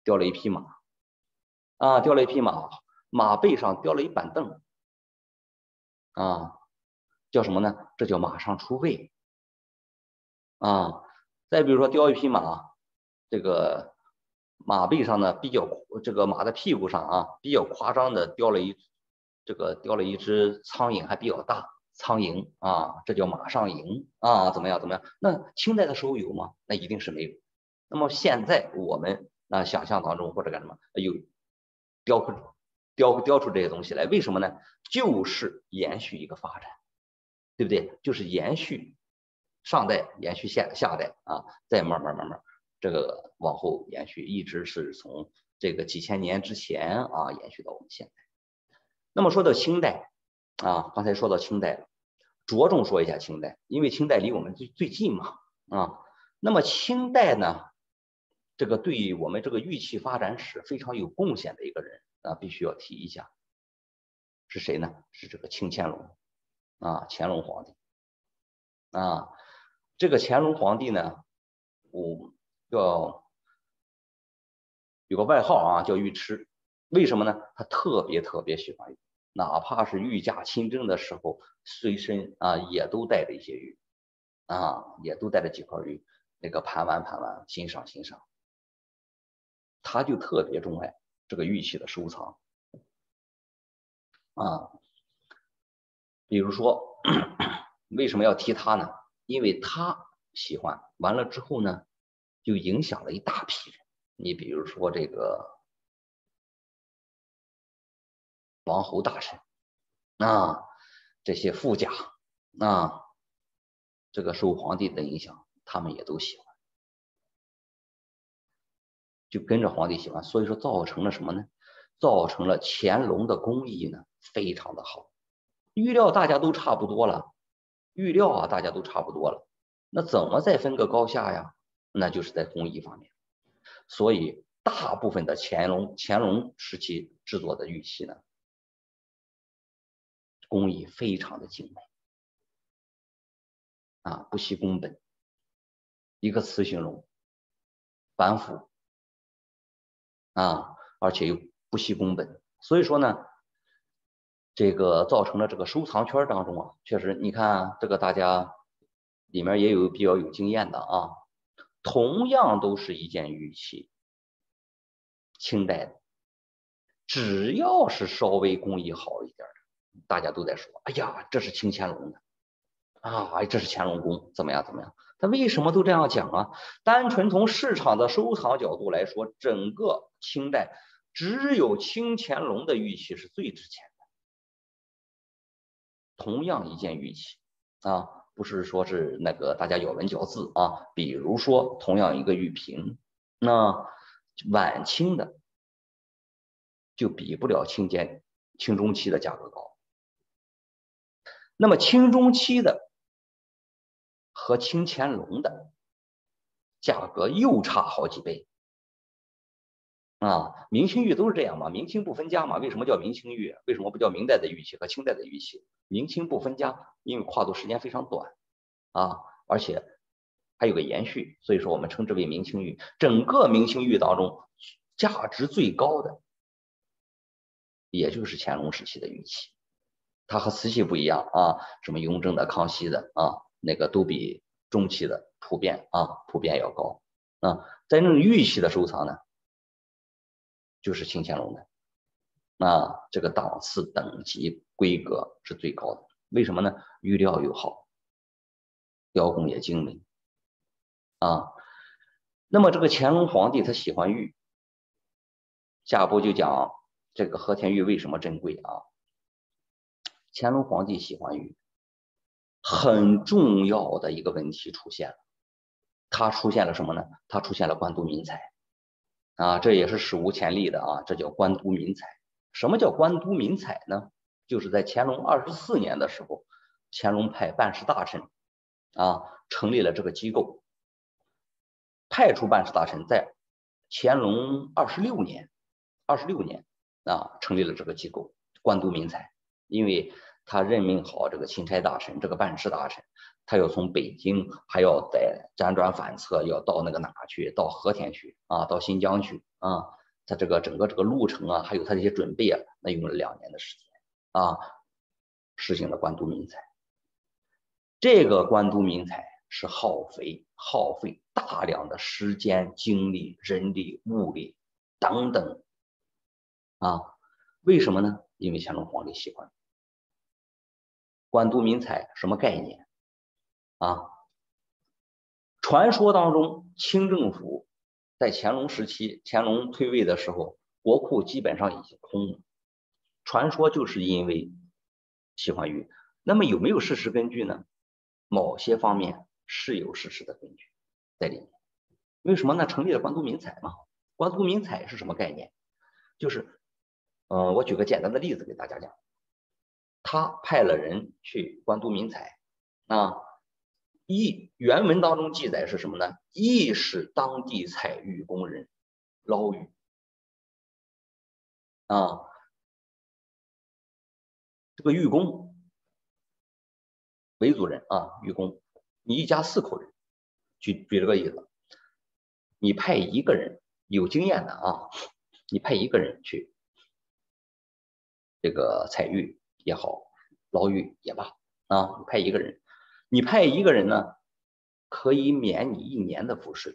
雕了一匹马，啊，雕了一匹马，马背上雕了一板凳，啊，叫什么呢？这叫马上出位，啊，再比如说雕一匹马，这个马背上呢比较这个马的屁股上啊比较夸张的雕了一这个雕了一只苍蝇，还比较大。苍蝇啊，这叫马上蝇啊，怎么样怎么样？那清代的时候有吗？那一定是没有。那么现在我们啊想象当中或者干什么有雕刻雕雕出这些东西来，为什么呢？就是延续一个发展，对不对？就是延续上代，延续下下代啊，再慢慢慢慢这个往后延续，一直是从这个几千年之前啊延续到我们现在。那么说到清代。啊，刚才说到清代了，着重说一下清代，因为清代离我们最最近嘛，啊，那么清代呢，这个对于我们这个玉器发展史非常有贡献的一个人啊，必须要提一下，是谁呢？是这个清乾隆啊，乾隆皇帝啊，这个乾隆皇帝呢，我叫有个外号啊，叫玉痴，为什么呢？他特别特别喜欢玉。哪怕是御驾亲征的时候，随身啊也都带着一些玉，啊也都带着几块玉，那个盘玩盘玩，欣赏欣赏。他就特别钟爱这个玉器的收藏，啊，比如说为什么要提他呢？因为他喜欢，完了之后呢，就影响了一大批人。你比如说这个。王侯大臣啊，这些富家啊，这个受皇帝的影响，他们也都喜欢，就跟着皇帝喜欢，所以说造成了什么呢？造成了乾隆的工艺呢非常的好，玉料大家都差不多了，玉料啊大家都差不多了，那怎么再分个高下呀？那就是在工艺方面，所以大部分的乾隆乾隆时期制作的玉器呢。工艺非常的精美啊，不惜工本，一个词形容繁复啊，而且又不惜工本，所以说呢，这个造成了这个收藏圈当中啊，确实你看这个大家里面也有比较有经验的啊，同样都是一件玉器，清代的，只要是稍微工艺好一点的。大家都在说，哎呀，这是清乾隆的啊，这是乾隆宫，怎么样怎么样？他为什么都这样讲啊？单纯从市场的收藏角度来说，整个清代只有清乾隆的玉器是最值钱的。同样一件玉器啊，不是说是那个大家咬文嚼字啊，比如说同样一个玉瓶，那晚清的就比不了清间清中期的价格高。那么清中期的和清乾隆的价格又差好几倍啊！明清玉都是这样嘛，明清不分家嘛。为什么叫明清玉？为什么不叫明代的玉器和清代的玉器？明清不分家，因为跨度时间非常短啊，而且还有个延续，所以说我们称之为明清玉。整个明清玉当中，价值最高的也就是乾隆时期的玉器。它和瓷器不一样啊，什么雍正的、康熙的啊，那个都比中期的普遍啊普遍要高啊。在那种玉器的收藏呢，就是清乾隆的，啊，这个档次、等级、规格是最高的。为什么呢？玉料又好，雕工也精美啊。那么这个乾隆皇帝他喜欢玉，下一步就讲这个和田玉为什么珍贵啊。乾隆皇帝喜欢玉，很重要的一个问题出现了，它出现了什么呢？它出现了官督民财啊，这也是史无前例的啊，这叫官督民财。什么叫官督民财呢？就是在乾隆二十四年的时候，乾隆派办事大臣啊成立了这个机构，派出办事大臣在乾隆二十六年，二十六年啊成立了这个机构，官督民财。因为他任命好这个钦差大臣，这个办事大臣，他要从北京还要再辗转反侧，要到那个哪去，到和田去啊，到新疆去啊， 他这个整个这个路程啊，还有他这些准备啊，那用了两年的时间啊，实行了官督民采。这个官督民采是耗费耗费大量的时间、精力、人力、物力等等啊，为什么呢？因为乾隆皇帝喜欢。官督民采什么概念啊？传说当中，清政府在乾隆时期，乾隆退位的时候，国库基本上已经空了。传说就是因为喜欢玉。那么有没有事实根据呢？某些方面是有事实的根据在里面。为什么呢？成立了官督民采嘛。官督民采是什么概念？就是，嗯、呃，我举个简单的例子给大家讲。他派了人去官督民采，啊，一原文当中记载是什么呢？亦使当地采玉工人捞玉，啊，这个玉工维族人啊，玉工，你一家四口人，举举这个例子，你派一个人有经验的啊，你派一个人去这个采玉也好，捞玉也罢啊，你派一个人，你派一个人呢，可以免你一年的赋税，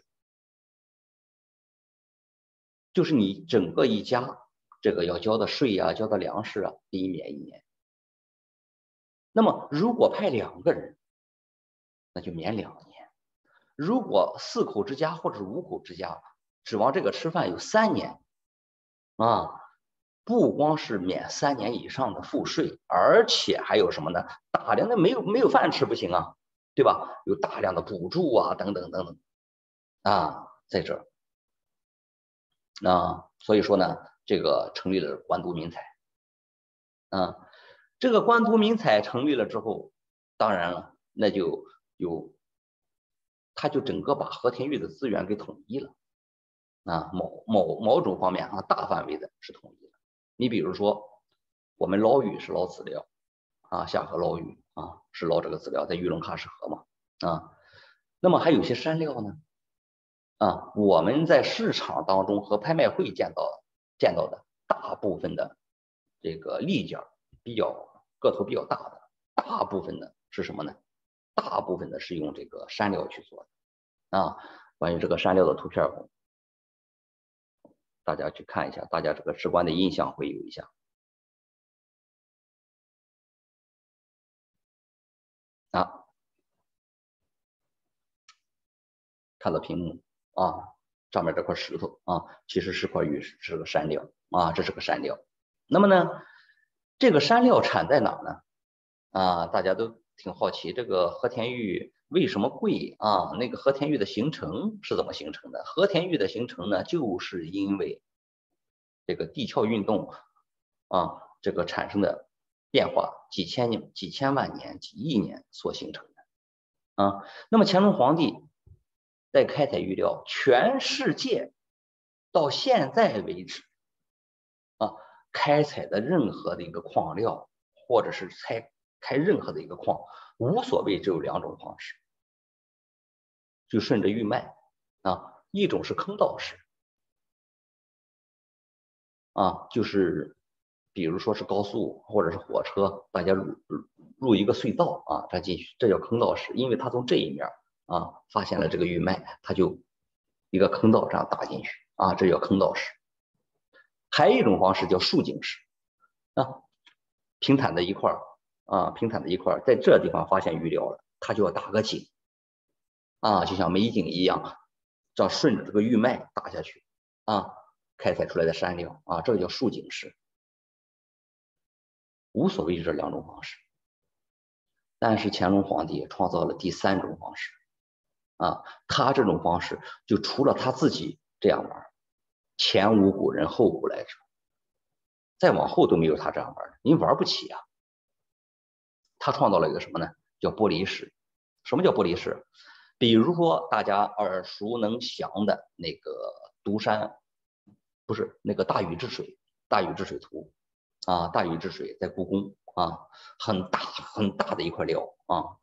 就是你整个一家这个要交的税啊，交的粮食啊，给你免一年。那么如果派两个人，那就免两年。如果四口之家或者五口之家指望这个吃饭有三年啊，不光是免三年以上的赋税，而且还有什么呢？大量的没有没有饭吃不行啊，对吧？有大量的补助啊，等等等等啊，在这儿啊，所以说呢，这个成立了官督民采啊。这个官督民采成立了之后，当然了，那就有，他就整个把和田玉的资源给统一了啊，某某某种方面啊，大范围的是统一的。你比如说，我们捞玉是捞籽料啊，下河捞玉啊，是捞这个籽料，在玉龙喀什河嘛啊。那么还有些山料呢啊，我们在市场当中和拍卖会见到见到的大部分的这个立件比较个头比较大的，大部分的是什么呢？大部分的是用这个山料去做的啊。关于这个山料的图片，大家去看一下，大家这个直观的印象会有一下啊。看到屏幕啊，上面这块石头啊，其实是块玉石，是个山料啊，这是个山料。那么呢，这个山料产在哪呢？啊，大家都挺好奇，这个和田玉为什么贵啊？那个和田玉的形成是怎么形成的？和田玉的形成呢，就是因为这个地壳运动啊，这个产生的变化，几千年、几千万年、几亿年所形成的啊。那么乾隆皇帝在开采玉料，全世界到现在为止啊，开采的任何的一个矿料，或者是开开任何的一个矿，无所谓，只有两种方式，就顺着玉脉啊，一种是坑道式啊，就是比如说是高速或者是火车，大家入入一个隧道啊，它进去，这叫坑道式，因为它从这一面啊发现了这个玉脉，它就一个坑道这样打进去啊，这叫坑道式。还有一种方式叫竖井式啊，平坦的一块啊，平坦的一块，在这地方发现玉料了，它就要打个井啊，就像美井一样，这样顺着这个玉脉打下去啊，开采出来的山料啊，这个叫竖井式。无所谓这两种方式，但是乾隆皇帝创造了第三种方式啊，他这种方式就除了他自己这样玩，前无古人后无来者，再往后都没有他这样玩的，你玩不起啊。他创造了一个什么呢？叫剥离式。什么叫剥离式？比如说大家耳熟能详的那个独山，不是那个大禹治水，大禹治水图啊，大禹治水在故宫啊，很大很大的一块料啊。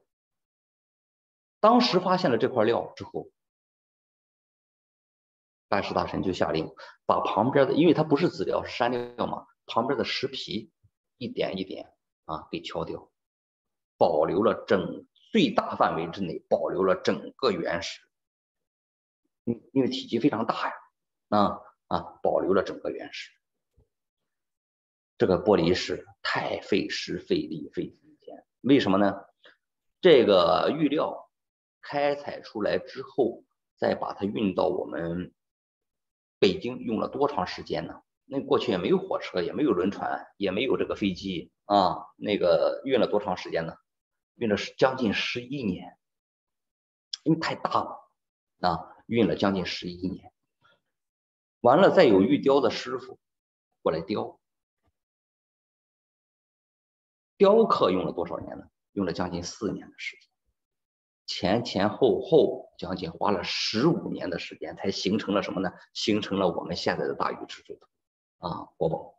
当时发现了这块料之后， 太师大神就下令把旁边的，因为它不是籽料是山料嘛，旁边的石皮一点一点啊给敲掉，保留了整最大范围之内保留了整个原石，因因为体积非常大呀，啊啊保留了整个原石。这个玻璃石太费时费力费时间，为什么呢？这个玉料开采出来之后，再把它运到我们北京用了多长时间呢？那过去也没有火车，也没有轮船，也没有这个飞机啊，那个运了多长时间呢？运了将近十一年，因为太大了啊，运了将近十一年。完了，再有玉雕的师傅过来雕，雕刻用了多少年呢？用了将近四年的时间，前前后后将近花了十五年的时间，才形成了什么呢？形成了我们现在的大禹治水图啊，国宝。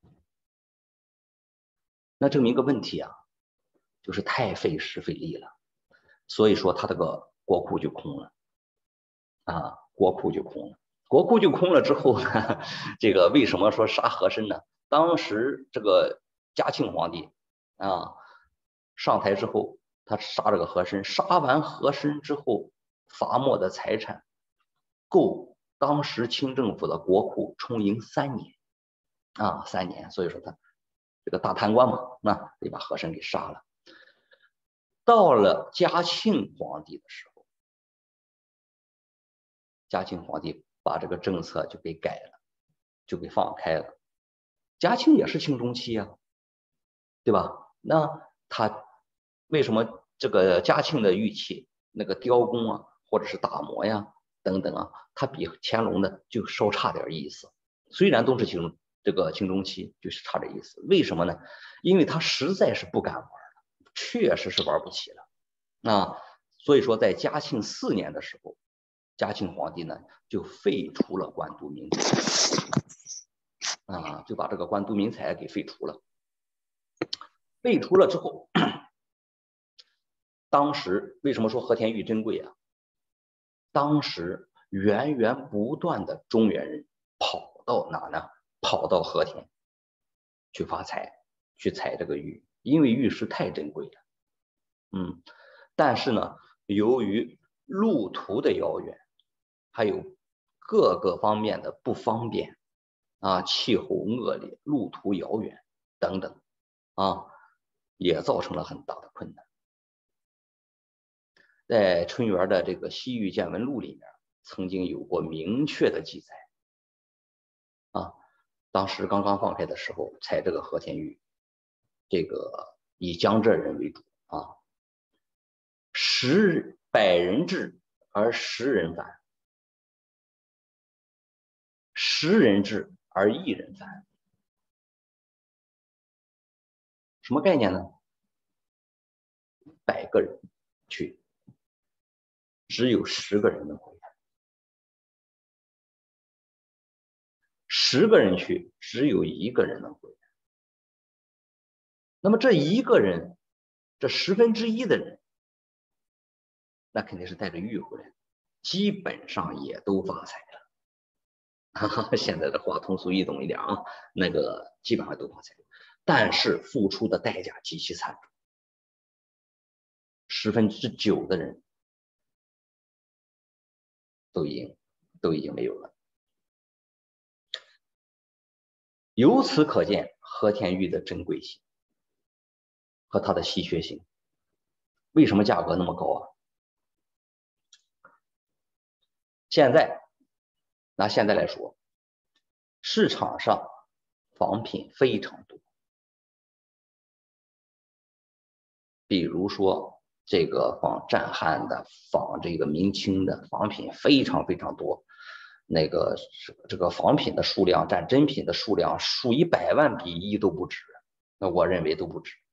那证明一个问题啊，就是太费时费力了，所以说他这个国库就空了啊，国库就空了。国库就空了之后呢，这个为什么说杀和珅呢？当时这个嘉庆皇帝啊上台之后，他杀这个和珅，杀完和珅之后，罚没的财产够当时清政府的国库充盈三年啊，三年。所以说他这个大贪官嘛，那得把和珅给杀了。到了嘉庆皇帝的时候，嘉庆皇帝把这个政策就给改了，就给放开了。嘉庆也是清中期啊，对吧？那他为什么这个嘉庆的玉器那个雕工啊，或者是打磨呀等等啊，它比乾隆的就稍差点意思。虽然都是清这个清中期，就是差点意思。为什么呢？因为他实在是不敢玩了，确实是玩不起了啊。所以说，在嘉庆四年的时候，嘉庆皇帝呢就废除了官督民财啊，就把这个官督民财给废除了。废除了之后，当时为什么说和田玉珍贵啊？当时源源不断的中原人跑到哪呢？跑到和田去发财，去采这个玉，因为玉石太珍贵了。嗯，但是呢，由于路途的遥远，还有各个方面的不方便啊，气候恶劣，路途遥远等等啊，也造成了很大的困难。在春园的这个《西域见闻录》里面，曾经有过明确的记载啊。当时刚刚放开的时候，采这个和田玉，这个以江浙人为主啊，十百人至而十人返，十人至而一人返。什么概念呢？百个人去，只有十个人能回来；十个人去，只有一个人能回来。那么这一个人，这十分之一的人，那肯定是带着玉回来，基本上也都发财了。哈哈，现在的话通俗易懂一点啊，那个基本上都发财，但是付出的代价极其惨重，十分之九的人都已经都已经没有了。由此可见和田玉的珍贵性和它的稀缺性。为什么价格那么高啊？现在拿现在来说，市场上仿品非常多，比如说这个仿战汉的、仿这个明清的仿品非常非常多，那个这个仿品的数量占真品的数量数以百万比一都不止，那我认为都不止。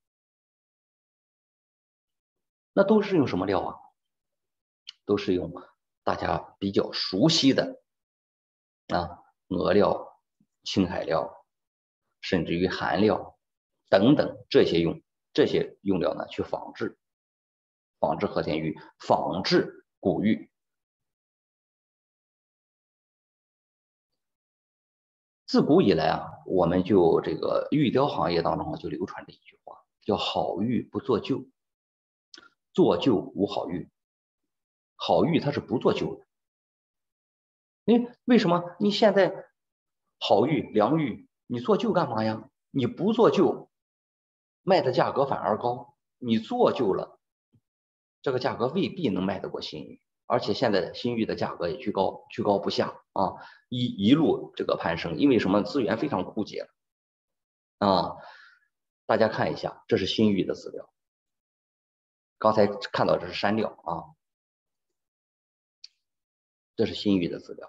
那都是用什么料啊？都是用大家比较熟悉的啊，鹅料、青海料，甚至于韩料等等这些用这些用料呢去仿制，仿制和田玉，仿制古玉。 自古以来啊，我们就这个玉雕行业当中就流传着一句话，叫好玉不做旧，做旧无好玉。好玉它是不做旧的。哎，为什么你现在好玉、良玉，你做旧干嘛呀？你不做旧，卖的价格反而高；你做旧了，这个价格未必能卖得过新玉。而且现在新玉的价格也居高，居高不下啊，一一路这个攀升。因为什么？资源非常枯竭了啊！大家看一下，这是新玉的资料。刚才看到这是删掉啊，这是新玉的资料。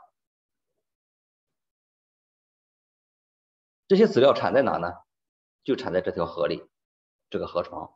这些资料产在哪呢？就产在这条河里，这个河床。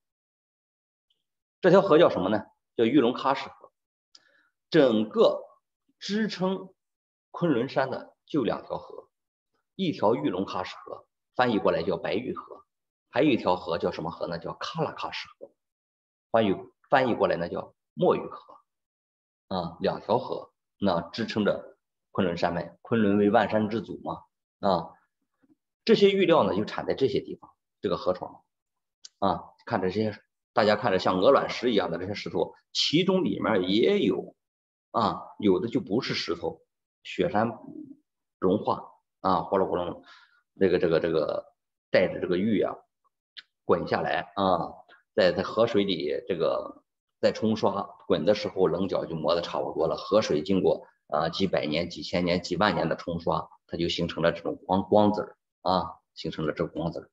这条河叫什么呢？叫玉龙喀什河。整个支撑昆仑山的就两条河，一条玉龙喀什河，翻译过来叫白玉河，还有一条河叫什么河呢？叫喀拉喀什河，翻译翻译过来呢叫墨玉河。啊，两条河那支撑着昆仑山脉，昆仑为万山之祖嘛。啊，这些玉料呢就产在这些地方，这个河床。啊，看着这些，大家看着像鹅卵石一样的这些石头，其中里面也有。啊，有的就不是石头，雪山融化啊，哗啦哗啦，这个这个这个带着这个玉啊滚下来啊，在在河水里这个在冲刷滚的时候，棱角就磨得差不多了。河水经过啊几百年、几千年、几万年的冲刷，它就形成了这种光光子啊，形成了这个光子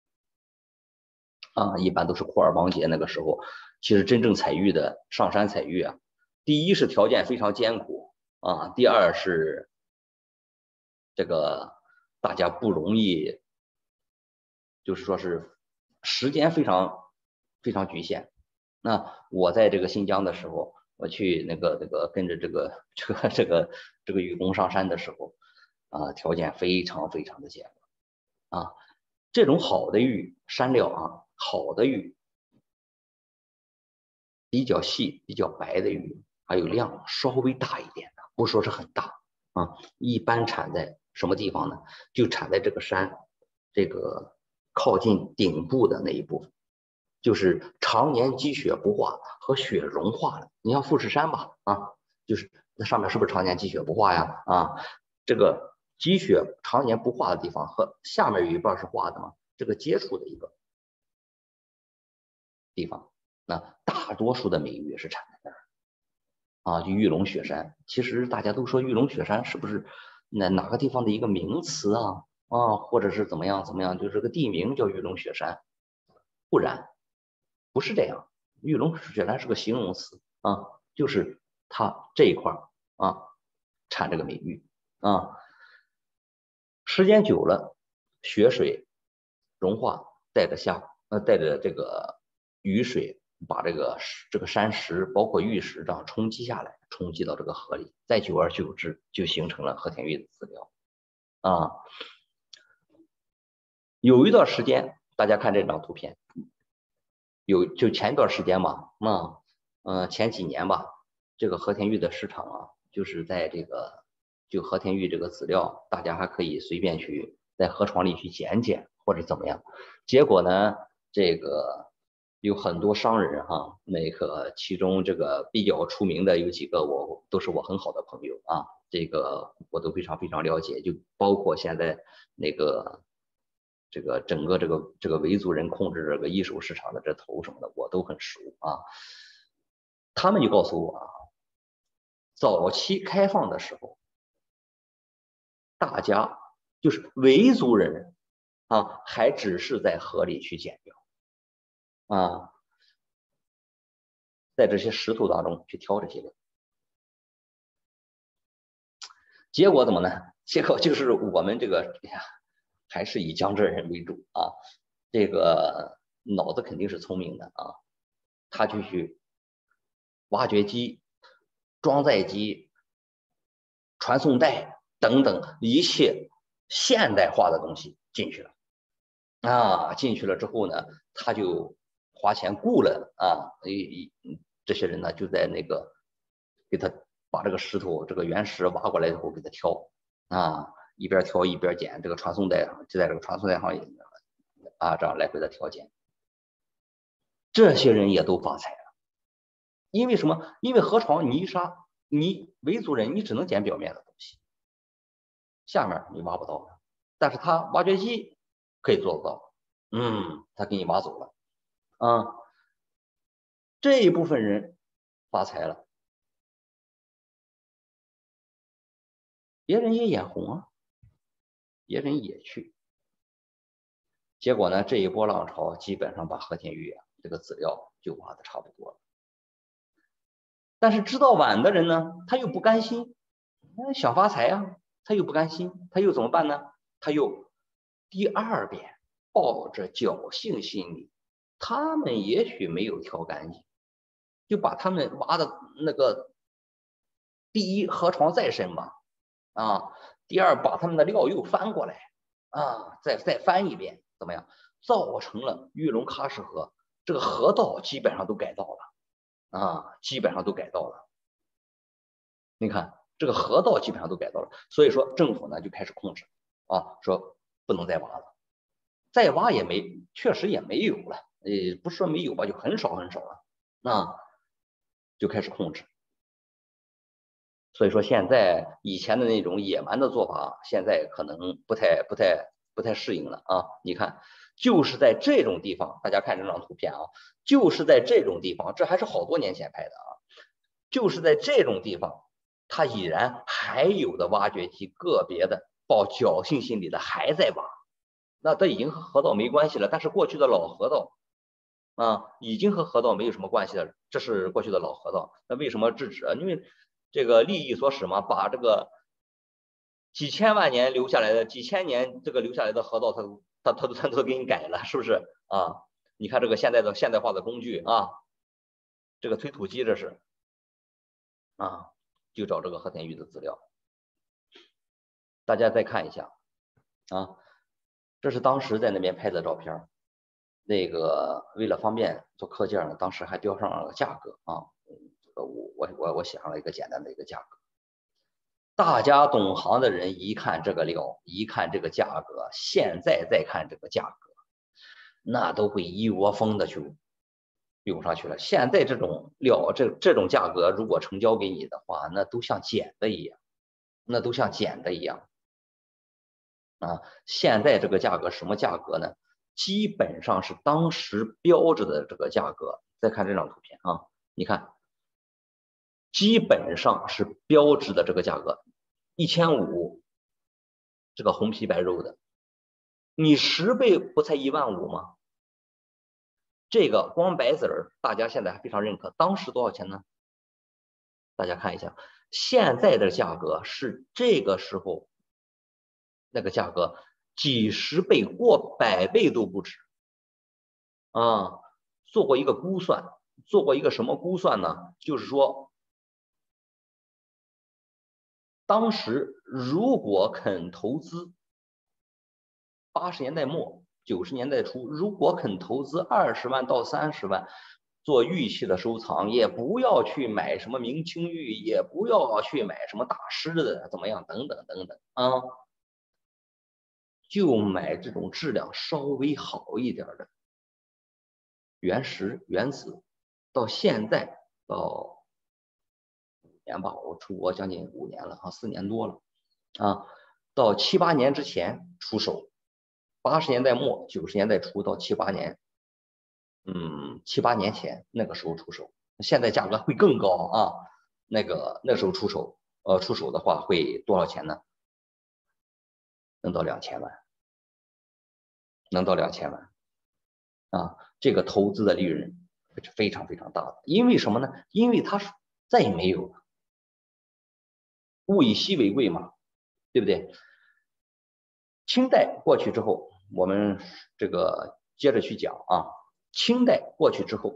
啊，一般都是库尔邦节那个时候。其实真正采玉的上山采玉啊。第一是条件非常艰苦啊，第二是这个大家不容易，就是说是时间非常非常局限。那我在这个新疆的时候，我去那个这个跟着这个这个这个这个玉工上山的时候啊，条件非常非常的艰苦啊。这种好的玉山料啊，好的玉比较细、比较白的玉。还有量稍微大一点的，不说是很大啊，一般产在什么地方呢？就产在这个山这个靠近顶部的那一部分，就是常年积雪不化和雪融化了。你像富士山吧，啊，就是那上面是不是常年积雪不化呀？啊，这个积雪常年不化的地方和下面有一半是化的嘛，这个接触的一个地方，那大多数的美玉是产在那儿。啊，就玉龙雪山，其实大家都说玉龙雪山是不是哪哪个地方的一个名词啊？啊，或者是怎么样怎么样？就是这个地名叫玉龙雪山，不然，不是这样。玉龙雪山是个形容词啊，就是它这一块啊产这个美玉啊，时间久了，雪水融化，带着下呃带着这个雨水。把这个这个山石包括玉石这样冲击下来，冲击到这个河里，再久而久之就形成了和田玉的资料啊。有一段时间，大家看这张图片，有就前一段时间嘛，那呃前几年吧，这个和田玉的市场啊，就是在这个就和田玉这个资料，大家还可以随便去在河床里去捡捡或者怎么样，结果呢，这个。有很多商人哈，那个其中这个比较出名的有几个我都是我很好的朋友啊，这个我都非常非常了解，就包括现在那个这个整个这个这个维族人控制这个一手市场的这头什么的，我都很熟啊。他们就告诉我啊，早期开放的时候，大家就是维族人啊，还只是在河里去捡掉。啊，在这些石头当中去挑这些的，结果怎么呢？结果就是我们这个呀，还是以江浙人为主啊，这个脑子肯定是聪明的啊，他就去挖掘机、装载机、传送带等等一切现代化的东西进去了啊，进去了之后呢，他就。花钱雇了啊，一这些人呢就在那个给他把这个石头这个原石挖过来以后给他挑啊， 一边挑一边剪，这个传送带上就在这个传送带上啊，这样来回的挑剪。这些人也都发财了，因为什么？因为河床泥沙，你维族人你只能捡表面的东西，下面你挖不到的，但是他挖掘机可以做得到，嗯，他给你挖走了啊，这一部分人发财了，别人也眼红啊，别人也去，结果呢，这一波浪潮基本上把和田玉啊这个资料就挖的差不多了。但是知道晚的人呢，他又不甘心，想发财啊，他又不甘心，他又怎么办呢？他又第二遍抱着侥幸心理，他们也许没有挑干净，就把他们挖的那个第一河床再深嘛，啊，第二把他们的料又翻过来啊，再再翻一遍，怎么样？造成了玉龙喀什河这个河道基本上都改造了。啊，基本上都改道了。你看这个河道基本上都改道了，所以说政府呢就开始控制啊，说不能再挖了，再挖也没，确实也没有了，呃，不是说没有吧，就很少很少了，那就开始控制。所以说现在以前的那种野蛮的做法，现在可能不太不太不太适应了啊。你看，就是在这种地方，大家看这张图片啊。就是在这种地方，这还是好多年前拍的啊，就是在这种地方，它已然还有的挖掘机个别的抱侥幸心理的还在挖，那它已经和河道没关系了，但是过去的老河道啊，已经和河道没有什么关系了，这是过去的老河道，那为什么制止啊？因为这个利益所使嘛，把这个几千万年留下来的、几千年这个留下来的河道，它它它都它都给你改了，是不是啊？你看这个现在的现代化的工具啊，这个推土机这是啊，就找这个和田玉的资料，大家再看一下啊，这是当时在那边拍的照片，那个为了方便做课件呢，当时还标上了价格啊，这个我我我我写上了一个简单的一个价格，大家懂行的人一看这个料，一看这个价格，现在再看这个价格。那都会一窝蜂的去涌上去了。现在这种料，这这种价格，如果成交给你的话，那都像捡的一样，那都像捡的一样啊！现在这个价格什么价格呢？基本上是当时标着的这个价格。再看这张图片啊，你看，基本上是标志的这个价格，一千五，这个红皮白肉的。你十倍不才一万五吗？这个光白子儿，大家现在还非常认可。当时多少钱呢？大家看一下，现在的价格是这个时候那个价格几十倍、过百倍都不止啊！做过一个估算，做过一个什么估算呢？就是说，当时如果肯投资，八十年代末九十年代初，如果肯投资二十万到三十万做玉器的收藏，也不要去买什么明清玉，也不要去买什么大师的怎么样等等等等啊，就买这种质量稍微好一点的原石原子。到现在到五年吧，我出国将近五年了啊，四年多了啊，到七八年之前出手。八十年代末九十年代初到七八年，嗯，七八年前那个时候出手，现在价格会更高啊。那个那时候出手，呃，出手的话会多少钱呢？能到两千万，能到两千万啊！这个投资的利润是非常非常大的。因为什么呢？因为它是再也没有了，物以稀为贵嘛，对不对？清代过去之后，我们这个接着去讲啊。清代过去之后，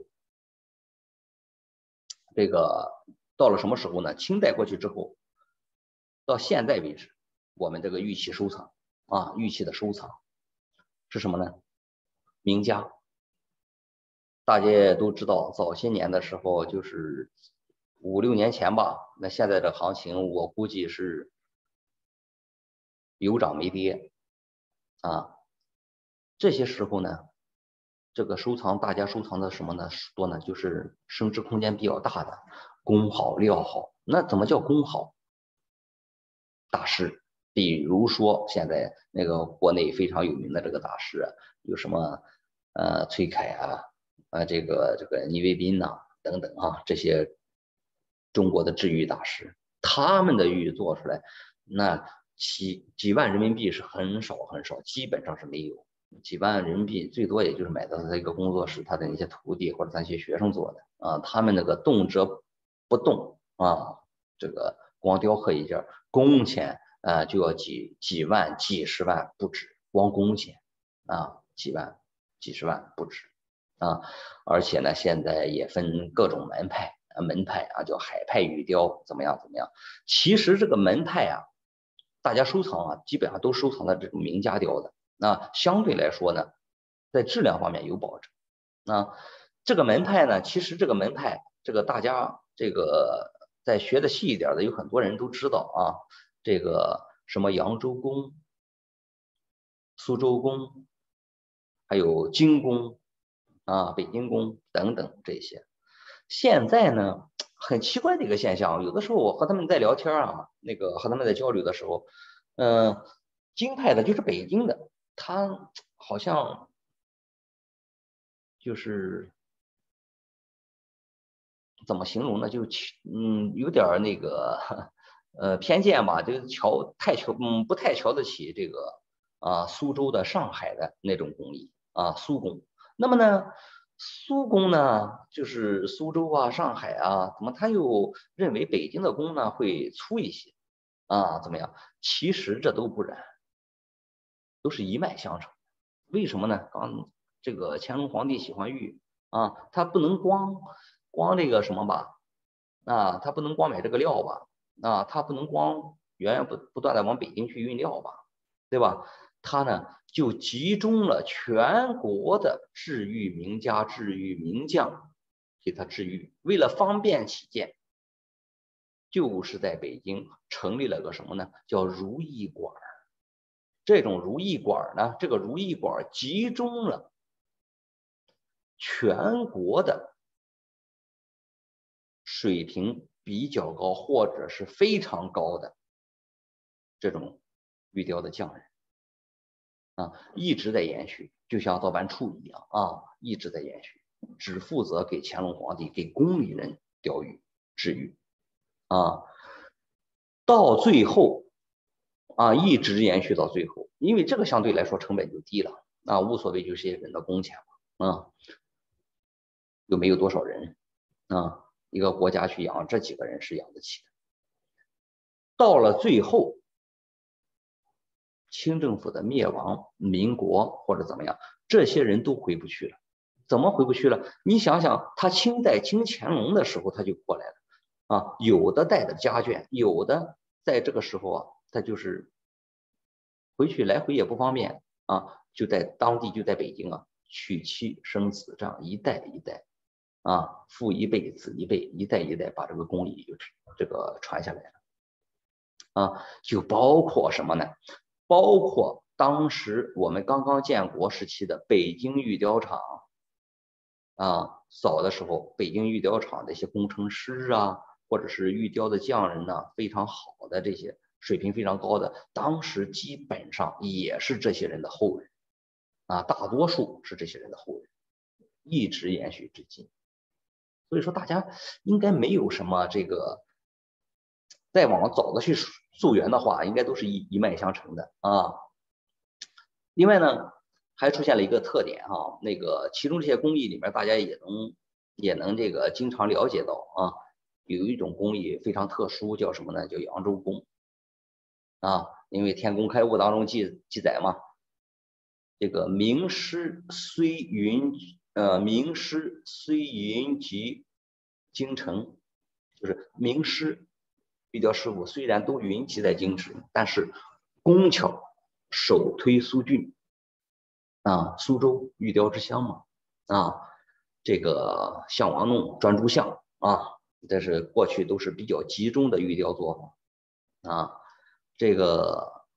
这个到了什么时候呢？清代过去之后，到现在为止，我们这个玉器收藏啊，玉器的收藏是什么呢？名家。大家也都知道，早些年的时候，就是五六年前吧，那现在的行情，我估计是有涨没跌啊。这些时候呢，这个收藏大家收藏的什么呢？多呢，就是升值空间比较大的，工好料好。那怎么叫工好？大师，比如说现在那个国内非常有名的这个大师，有什么呃崔凯啊，呃这个这个倪卫斌呐、等等啊，这些中国的治愈大师，他们的玉做出来，那几几万人民币是很少很少，基本上是没有。几万人民币最多也就是买到他一个工作室，他的那些徒弟或者他一些学生做的啊，他们那个动辄不动啊，这个光雕刻一件工钱啊就要几几万几十万不止，光工钱啊几万几十万不止啊，而且呢现在也分各种门派啊门派啊叫海派玉雕怎么样怎么样，其实这个门派啊大家收藏啊基本上都收藏的这种名家雕的。那相对来说呢，在质量方面有保证。那这个门派呢，其实这个门派，这个大家这个再学的细一点的，有很多人都知道啊。这个什么扬州宫、苏州宫，还有京宫啊、北京宫等等这些。现在呢，很奇怪的一个现象，有的时候我和他们在聊天啊，那个和他们在交流的时候，嗯、呃，京派的就是北京的。他好像就是怎么形容呢？就嗯，有点那个呃偏见吧，就瞧太瞧嗯不太瞧得起这个啊苏州的、上海的那种工艺啊苏工。那么呢，苏工呢就是苏州啊、上海啊，怎么他又认为北京的工呢会粗一些啊？怎么样？其实这都不然，都是一脉相承。为什么呢？刚这个乾隆皇帝喜欢玉啊，他不能光光这个什么吧，啊，他不能光买这个料吧，啊，他不能光源源不不断的往北京去运料吧，对吧？他呢就集中了全国的制玉名家、制玉名匠给他制玉，为了方便起见，就是在北京成立了个什么呢？叫如意馆。这种如意馆呢，这个如意馆集中了全国的水平比较高或者是非常高的这种玉雕的匠人啊，一直在延续，就像造办处一样啊，一直在延续，只负责给乾隆皇帝、给宫里人雕玉、制玉啊，到最后啊，一直延续到最后，因为这个相对来说成本就低了啊，无所谓，就是这些人的工钱嘛啊，又没有多少人啊，一个国家去养这几个人是养得起的。到了最后，清政府的灭亡，民国或者怎么样，这些人都回不去了。怎么回不去了？你想想，他清代清乾隆的时候他就过来了啊，有的带的家眷，有的在这个时候啊，他就是回去来回也不方便啊，就在当地就在北京啊，娶妻生子，这样一代一代啊，父一辈子一辈，一代一代把这个工艺就这个传下来了啊，就包括什么呢？包括当时我们刚刚建国时期的北京玉雕厂啊，早的时候北京玉雕厂的一些工程师啊，或者是玉雕的匠人呢、啊，非常好的这些水平非常高的，当时基本上也是这些人的后人啊，大多数是这些人的后人，一直延续至今。所以说大家应该没有什么这个，再往早的去溯源的话，应该都是一一脉相承的啊。另外呢，还出现了一个特点哈、啊，那个其中这些工艺里面，大家也能也能这个经常了解到啊，有一种工艺非常特殊，叫什么呢？叫扬州宫啊，因为《天工开物》当中记记载嘛，这个名师虽云呃名师虽云集京城，就是名师玉雕师傅虽然都云集在京师，但是工巧首推苏郡啊，苏州玉雕之乡嘛啊，这个项王弄专诸巷啊，这是过去都是比较集中的玉雕作坊啊。这个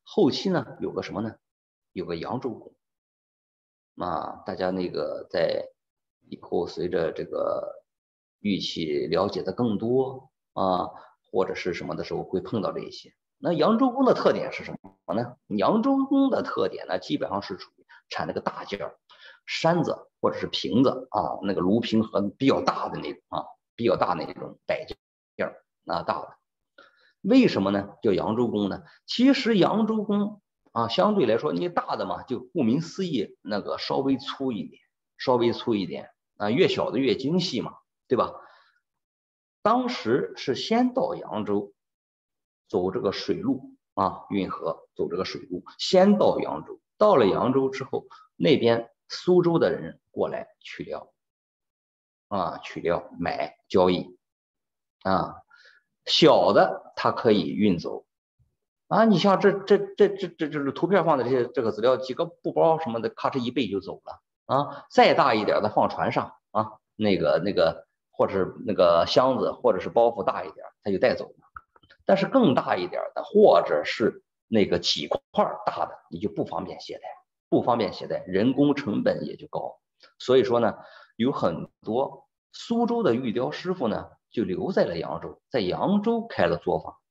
后期呢有个什么呢？有个扬州宫啊，大家那个在以后随着这个玉器了解的更多啊，或者是什么的时候会碰到这一些。那扬州宫的特点是什么呢？扬州宫的特点呢，基本上是属于产那个大件儿，山子或者是瓶子啊，那个炉瓶和比较大的那种啊，比较大那种摆件儿啊，大的。为什么呢？叫扬州宫呢？其实扬州宫啊，相对来说，你大的嘛，就顾名思义，那个稍微粗一点，稍微粗一点啊，越小的越精细嘛，对吧？当时是先到扬州，走这个水路啊，运河走这个水路，先到扬州。到了扬州之后，那边苏州的人过来取料啊，取料买交易啊，小的它可以运走啊。你像这这这这这就是图片放的这些这个资料，几个布包什么的，咔哧一背就走了啊。再大一点的放船上啊，那个那个。或者是那个箱子，或者是包袱大一点，它就带走了。但是更大一点的，或者是那个几块大的，你就不方便携带，不方便携带，人工成本也就高。所以说呢，有很多苏州的玉雕师傅呢，就留在了扬州，在扬州开了作坊，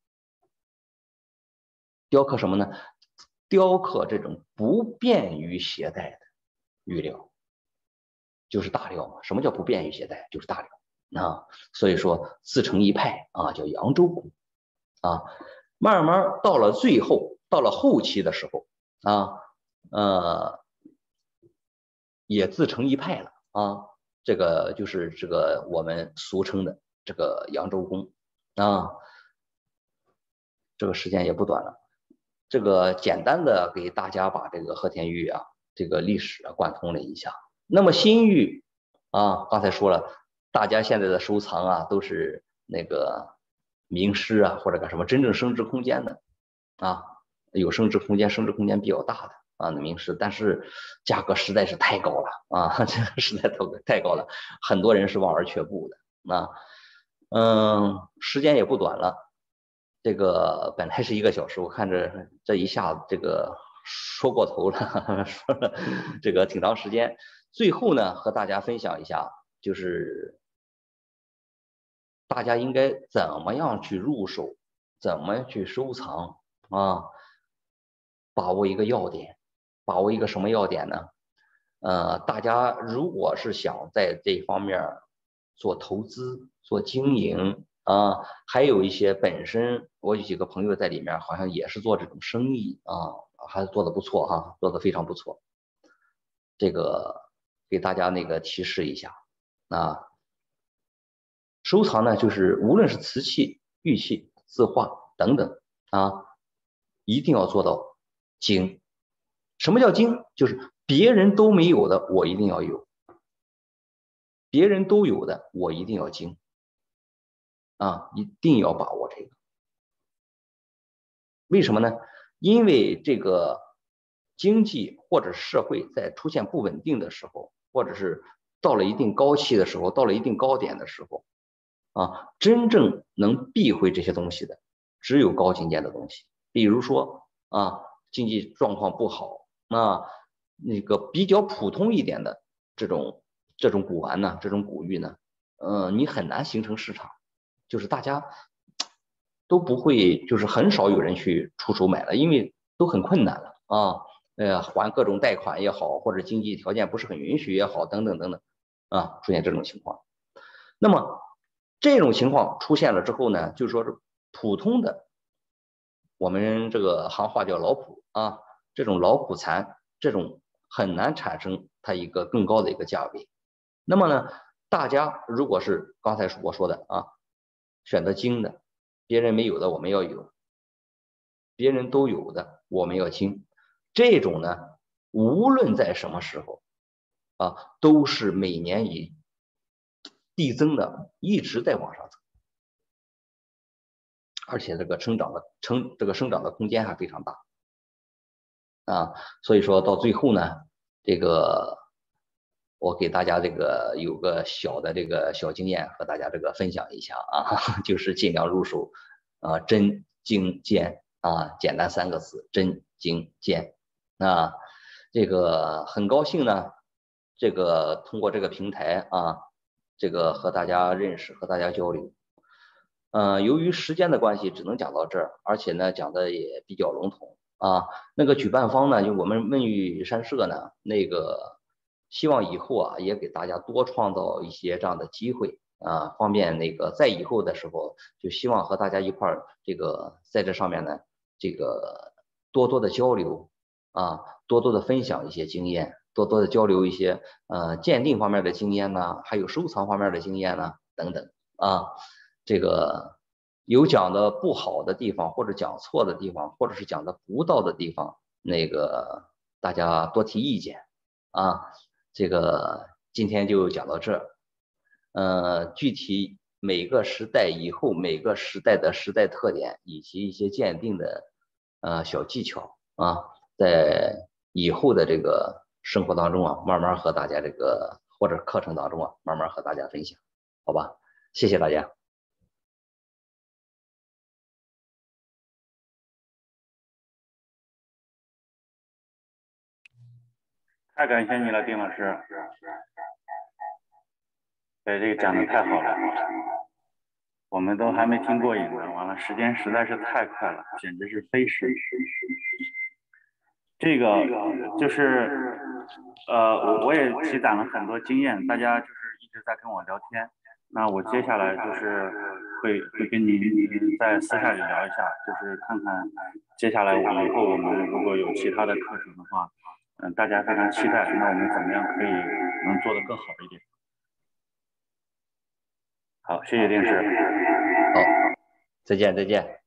雕刻什么呢？雕刻这种不便于携带的玉料，就是大料嘛。什么叫不便于携带？就是大料。啊，所以说自成一派啊，叫扬州宫啊。慢慢到了最后，到了后期的时候啊，呃，也自成一派了啊。这个就是这个我们俗称的这个扬州宫啊。这个时间也不短了，这个简单的给大家把这个和田玉啊这个历史啊贯通了一下。那么新玉啊，刚才说了。大家现在的收藏啊，都是那个名师啊，或者干什么真正升值空间的啊，有升值空间、升值空间比较大的啊，那名师，但是价格实在是太高了啊，这个实在太太高了，很多人是望而却步的啊。嗯，时间也不短了，这个本来是一个小时，我看着这一下子这个说过头了，说了这个挺长时间。最后呢，和大家分享一下，就是。大家应该怎么样去入手，怎么去收藏啊？把握一个要点，把握一个什么要点呢？呃，大家如果是想在这方面做投资、做经营啊，还有一些本身我有几个朋友在里面，好像也是做这种生意啊，还做的不错哈，做的非常不错。这个给大家那个提示一下啊。收藏呢，就是无论是瓷器、玉器、字画等等啊，一定要做到精。什么叫精？就是别人都没有的，我一定要有；别人都有的，我一定要精啊，一定要把握这个。为什么呢？因为这个经济或者社会在出现不稳定的时候，或者是到了一定高期的时候，到了一定高点的时候。啊，真正能避讳这些东西的，只有高精尖的东西。比如说啊，经济状况不好，那那个比较普通一点的这种这种古玩呢，这种古玉呢，呃，你很难形成市场，就是大家都不会，就是很少有人去出手买了，因为都很困难了啊，呃，还各种贷款也好，或者经济条件不是很允许也好，等等等等啊，出现这种情况。那么这种情况出现了之后呢，就是说是普通的，我们这个行话叫老普啊，这种老普残，这种很难产生它一个更高的一个价位。那么呢，大家如果是刚才我说的啊，选择精的，别人没有的我们要有，别人都有的我们要精，这种呢，无论在什么时候啊，都是每年以递增的，一直在往上走，而且这个成长的成这个生长的空间还非常大啊，所以说到最后呢，这个我给大家这个有个小的这个小经验和大家这个分享一下啊，就是尽量入手啊真精尖啊，简单三个字，真经见。啊，这个很高兴呢，这个通过这个平台啊，这个和大家认识，和大家交流。嗯、呃，由于时间的关系，只能讲到这儿，而且呢，讲的也比较笼统啊。那个举办方呢，就我们问玉山社呢，那个希望以后啊，也给大家多创造一些这样的机会啊，方便那个在以后的时候，就希望和大家一块儿这个在这上面呢，这个多多的交流啊，多多的分享一些经验，多多的交流一些呃鉴定方面的经验呢，还有收藏方面的经验呢，等等啊。这个有讲的不好的地方，或者讲错的地方，或者是讲的不到的地方，那个大家多提意见啊。这个今天就讲到这儿，呃，具体每个时代以后每个时代的时代特点以及一些鉴定的呃小技巧啊，在以后的这个生活当中啊，慢慢和大家这个或者课程当中啊，慢慢和大家分享，好吧？谢谢大家。 太感谢你了，丁老师。对，这个讲的太好了，我们都还没听过瘾呢，完了，时间实在是太快了，简直是飞逝。这个就是呃，我我也积攒了很多经验，大家就是一直在跟我聊天。那我接下来就是会会跟您在私下里聊一下，就是看看接下来以后我们如果有其他的课程的话，嗯，大家非常期待，那我们怎么样可以能做得更好一点？好，谢谢丁师。 好，再见，再见。